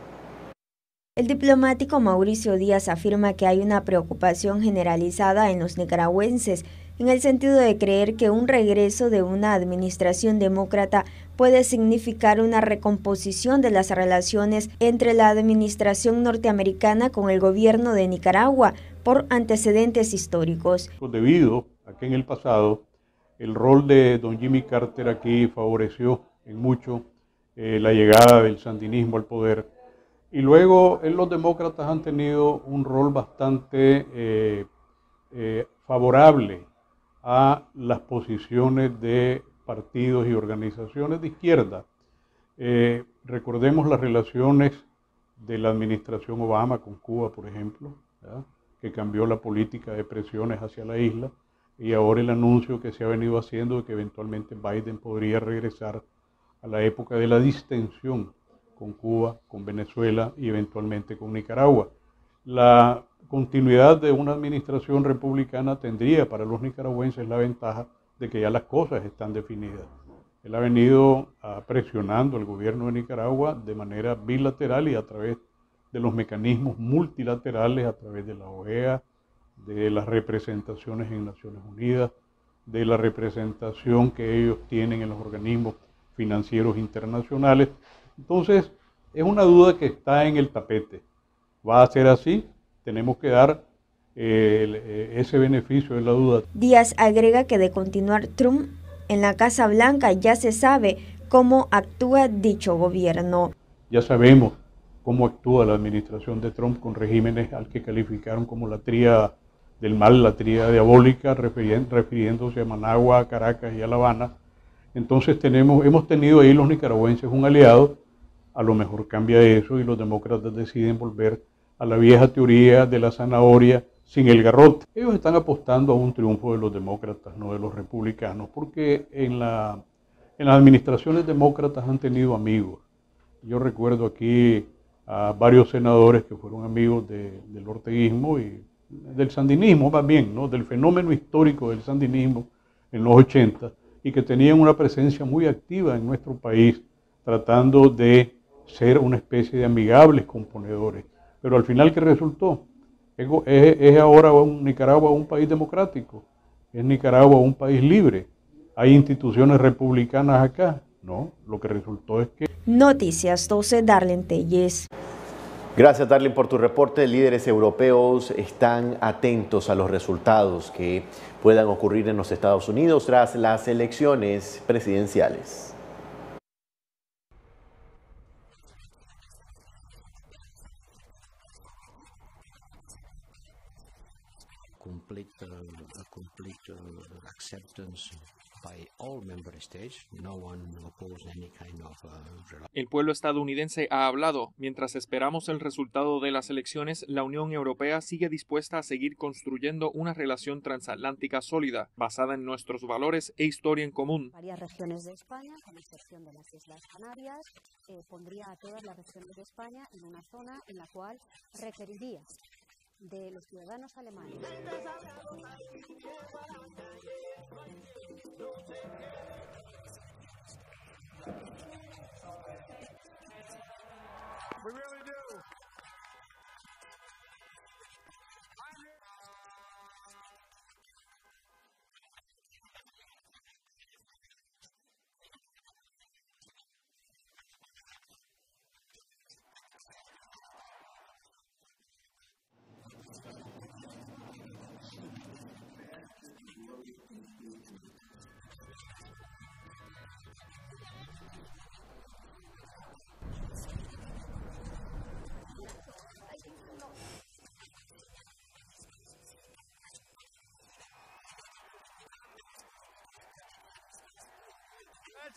Speaker 15: El diplomático Mauricio Díaz afirma que hay una preocupación generalizada en los nicaragüenses en el sentido de creer que un regreso de una administración demócrata puede significar una recomposición de las relaciones entre la administración norteamericana con el gobierno de Nicaragua por antecedentes históricos.
Speaker 8: Debido a que en el pasado el rol de don Jimmy Carter aquí favoreció en mucho la llegada del sandinismo al poder, y luego los demócratas han tenido un rol bastante favorable a las posiciones de partidos y organizaciones de izquierda. Recordemos las relaciones de la administración Obama con Cuba, por ejemplo, ¿verdad?, que cambió la política de presiones hacia la isla, y ahora el anuncio que se ha venido haciendo de que eventualmente Biden podría regresar a la época de la distensión con Cuba, con Venezuela y eventualmente con Nicaragua. La continuidad de una administración republicana tendría para los nicaragüenses la ventaja de que ya las cosas están definidas. Él ha venido presionando al gobierno de Nicaragua de manera bilateral y a través de los mecanismos multilaterales, a través de la OEA, de las representaciones en Naciones Unidas, de la representación que ellos tienen en los organismos financieros internacionales. Entonces, es una duda que está en el tapete. ¿Va a ser así? Tenemos que dar ese beneficio de la duda.
Speaker 15: Díaz agrega que de continuar Trump en la Casa Blanca ya se sabe cómo actúa dicho gobierno.
Speaker 8: Ya sabemos cómo actúa la administración de Trump con regímenes al que calificaron como la tríada del mal, la tríada diabólica, refiriéndose a Managua, a Caracas y a La Habana. Entonces hemos tenido ahí los nicaragüenses un aliado. A lo mejor cambia eso y los demócratas deciden volver a la vieja teoría de la zanahoria sin el garrote. Ellos están apostando a un triunfo de los demócratas, no de los republicanos, porque en las administraciones demócratas han tenido amigos. Yo recuerdo aquí a varios senadores que fueron amigos del orteguismo y del sandinismo, más bien, ¿no?, del fenómeno histórico del sandinismo en los 80, y que tenían una presencia muy activa en nuestro país, tratando de ser una especie de amigables componedores. Pero al final, ¿qué resultó? ¿Es ahora Nicaragua un país democrático? ¿Es Nicaragua un país libre? ¿Hay instituciones republicanas acá? No, lo que resultó es que...
Speaker 15: Noticias 12, Darlene Telles.
Speaker 2: Gracias, Darlene, por tu reporte. Líderes europeos están atentos a los resultados que puedan ocurrir en los Estados Unidos tras las elecciones presidenciales.
Speaker 9: Complete acceptance by all member states. No one opposed any kind of
Speaker 10: El pueblo estadounidense ha hablado. Mientras esperamos el resultado de las elecciones, la Unión Europea sigue dispuesta a seguir construyendo una relación transatlántica sólida, basada en nuestros valores e historia en común.
Speaker 24: Varias regiones de España, con excepción de las Islas Canarias, pondría a todas las regiones de España en una zona en la cual requeriría de los ciudadanos alemanes.
Speaker 25: We really do.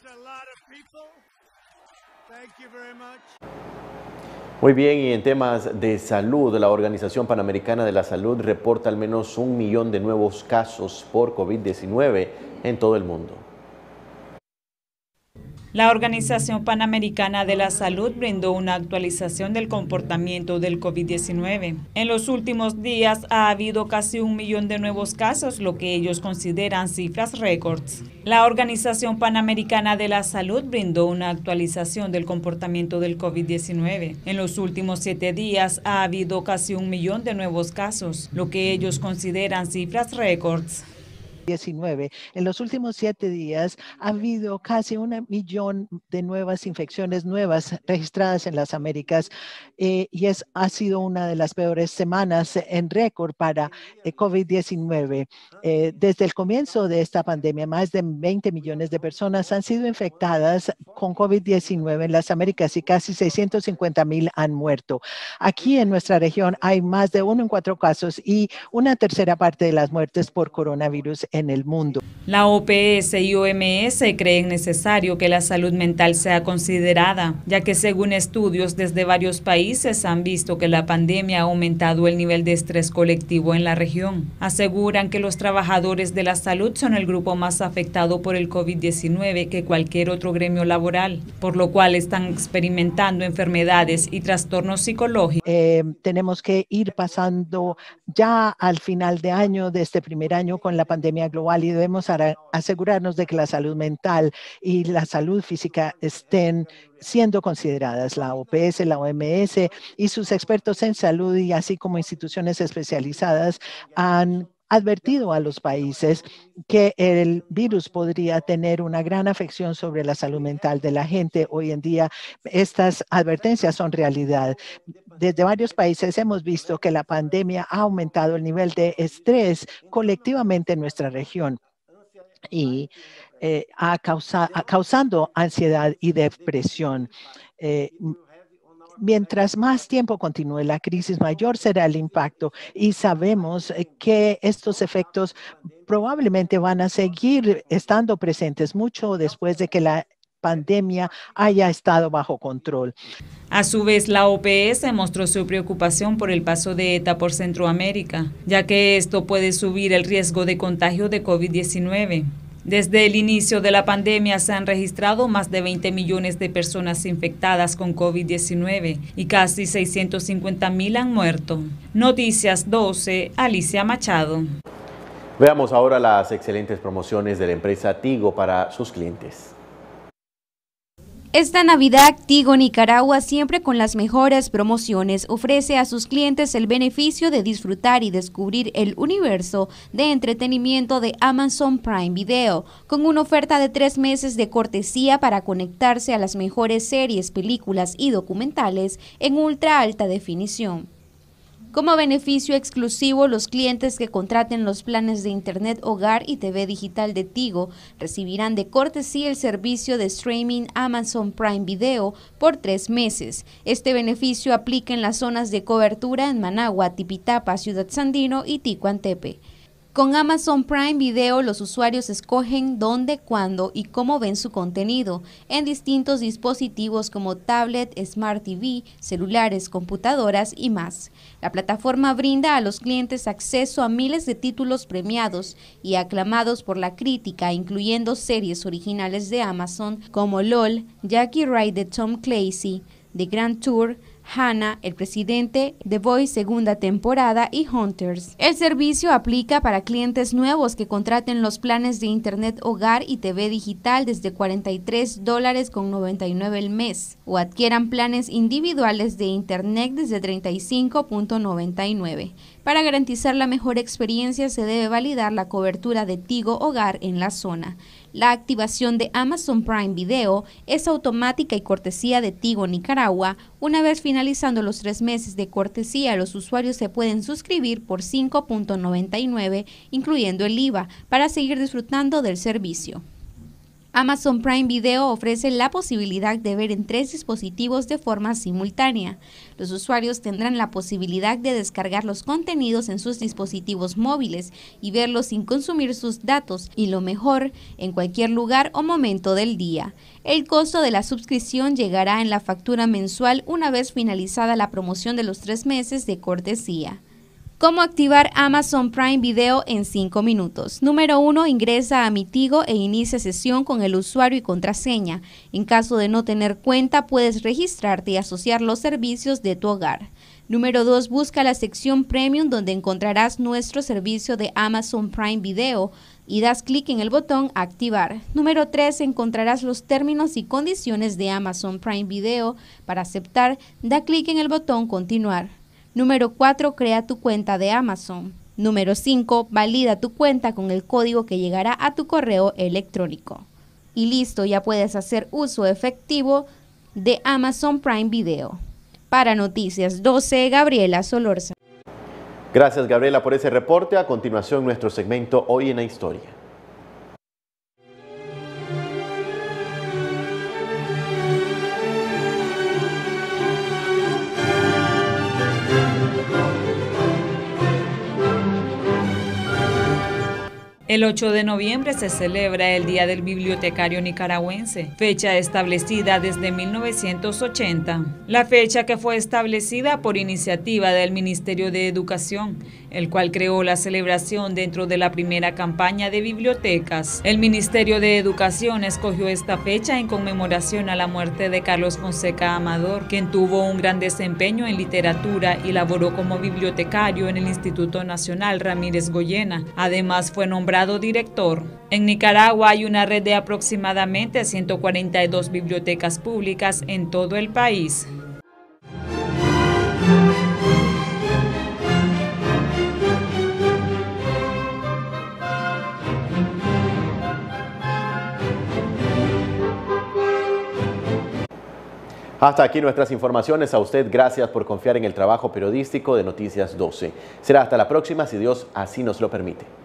Speaker 2: Muy bien, y en temas de salud, la Organización Panamericana de la Salud reporta al menos 1 millón de nuevos casos por COVID-19 en todo el mundo.
Speaker 1: La Organización Panamericana de la Salud brindó una actualización del comportamiento del COVID-19. En los últimos días ha habido casi 1 millón de nuevos casos, lo que ellos consideran cifras récords. La Organización Panamericana de la Salud brindó una actualización del comportamiento del COVID-19. En los últimos 7 días ha habido casi 1 millón de nuevos casos, lo que ellos consideran cifras récords.
Speaker 11: 19. En los últimos 7 días ha habido casi 1 millón de nuevas infecciones nuevas registradas en las Américas y ha sido una de las peores semanas en récord para COVID-19. Desde el comienzo de esta pandemia, más de 20 millones de personas han sido infectadas con COVID-19 en las Américas y casi 650,000 han muerto. Aquí en nuestra región hay más de 1 en 4 casos y 1/3 parte de las muertes por coronavirus en el mundo.
Speaker 1: La OPS y OMS creen necesario que la salud mental sea considerada, ya que según estudios desde varios países han visto que la pandemia ha aumentado el nivel de estrés colectivo en la región. Aseguran que los trabajadores de la salud son el grupo más afectado por el COVID-19 que cualquier otro gremio laboral, por lo cual están experimentando enfermedades y trastornos psicológicos.
Speaker 11: Tenemos que ir pasando ya al final de año, de este primer año con la pandemia global, y debemos asegurarnos de que la salud mental y la salud física estén siendo consideradas. La OPS, la OMS y sus expertos en salud y así como instituciones especializadas han advertido a los países que el virus podría tener una gran afección sobre la salud mental de la gente. Hoy en día estas advertencias son realidad. Desde varios países hemos visto que la pandemia ha aumentado el nivel de estrés colectivamente en nuestra región y causando ansiedad y depresión. Mientras más tiempo continúe la crisis, mayor será el impacto y sabemos que estos efectos probablemente van a seguir estando presentes mucho después de que la pandemia haya estado bajo control.
Speaker 1: A su vez, la OPS mostró su preocupación por el paso de ETA por Centroamérica, ya que esto puede subir el riesgo de contagio de COVID-19. Desde el inicio de la pandemia se han registrado más de 20 millones de personas infectadas con COVID-19 y casi 650,000 han muerto. Noticias 12, Alicia Machado.
Speaker 2: Veamos ahora las excelentes promociones de la empresa Tigo para sus clientes.
Speaker 12: Esta Navidad, Tigo Nicaragua, siempre con las mejores promociones, ofrece a sus clientes el beneficio de disfrutar y descubrir el universo de entretenimiento de Amazon Prime Video, con una oferta de 3 meses de cortesía para conectarse a las mejores series, películas y documentales en ultra alta definición. Como beneficio exclusivo, los clientes que contraten los planes de Internet Hogar y TV Digital de Tigo recibirán de cortesía el servicio de streaming Amazon Prime Video por 3 meses. Este beneficio aplica en las zonas de cobertura en Managua, Tipitapa, Ciudad Sandino y Ticuantepe. Con Amazon Prime Video, los usuarios escogen dónde, cuándo y cómo ven su contenido en distintos dispositivos como tablet, Smart TV, celulares, computadoras y más. La plataforma brinda a los clientes acceso a miles de títulos premiados y aclamados por la crítica, incluyendo series originales de Amazon como LOL, Jackie Ride de Tom Clancy, The Grand Tour, Hannah, El Presidente, The Voice segunda temporada y Hunters. El servicio aplica para clientes nuevos que contraten los planes de Internet Hogar y TV Digital desde $43.99 el mes o adquieran planes individuales de Internet desde $35.99. Para garantizar la mejor experiencia se debe validar la cobertura de Tigo Hogar en la zona. La activación de Amazon Prime Video es automática y cortesía de Tigo Nicaragua. Una vez finalizando los 3 meses de cortesía, los usuarios se pueden suscribir por $5.99, incluyendo el IVA, para seguir disfrutando del servicio. Amazon Prime Video ofrece la posibilidad de ver en 3 dispositivos de forma simultánea. Los usuarios tendrán la posibilidad de descargar los contenidos en sus dispositivos móviles y verlos sin consumir sus datos y, lo mejor, en cualquier lugar o momento del día. El costo de la suscripción llegará en la factura mensual una vez finalizada la promoción de los 3 meses de cortesía. ¿Cómo activar Amazon Prime Video en 5 minutos? Número 1. Ingresa a Mi Tigo e inicia sesión con el usuario y contraseña. En caso de no tener cuenta, puedes registrarte y asociar los servicios de tu hogar. Número 2. Busca la sección Premium, donde encontrarás nuestro servicio de Amazon Prime Video y das clic en el botón Activar. Número 3. Encontrarás los términos y condiciones de Amazon Prime Video. Para aceptar, da clic en el botón Continuar. Número 4. Crea tu cuenta de Amazon. Número 5. Valida tu cuenta con el código que llegará a tu correo electrónico. Y listo, ya puedes hacer uso efectivo de Amazon Prime Video. Para Noticias 12, Gabriela Solorza.
Speaker 2: Gracias, Gabriela, por ese reporte. A continuación, nuestro segmento Hoy en la Historia.
Speaker 1: El 8 de noviembre se celebra el Día del Bibliotecario Nicaragüense, fecha establecida desde 1980. La fecha que fue establecida por iniciativa del Ministerio de Educación, el cual creó la celebración dentro de la primera campaña de bibliotecas. El Ministerio de Educación escogió esta fecha en conmemoración a la muerte de Carlos Fonseca Amador, quien tuvo un gran desempeño en literatura y laboró como bibliotecario en el Instituto Nacional Ramírez Goyena. Además, fue nombrado director. En Nicaragua hay una red de aproximadamente 142 bibliotecas públicas en todo el país.
Speaker 2: Hasta aquí nuestras informaciones. A usted, gracias por confiar en el trabajo periodístico de Noticias 12. Será hasta la próxima, si Dios así nos lo permite.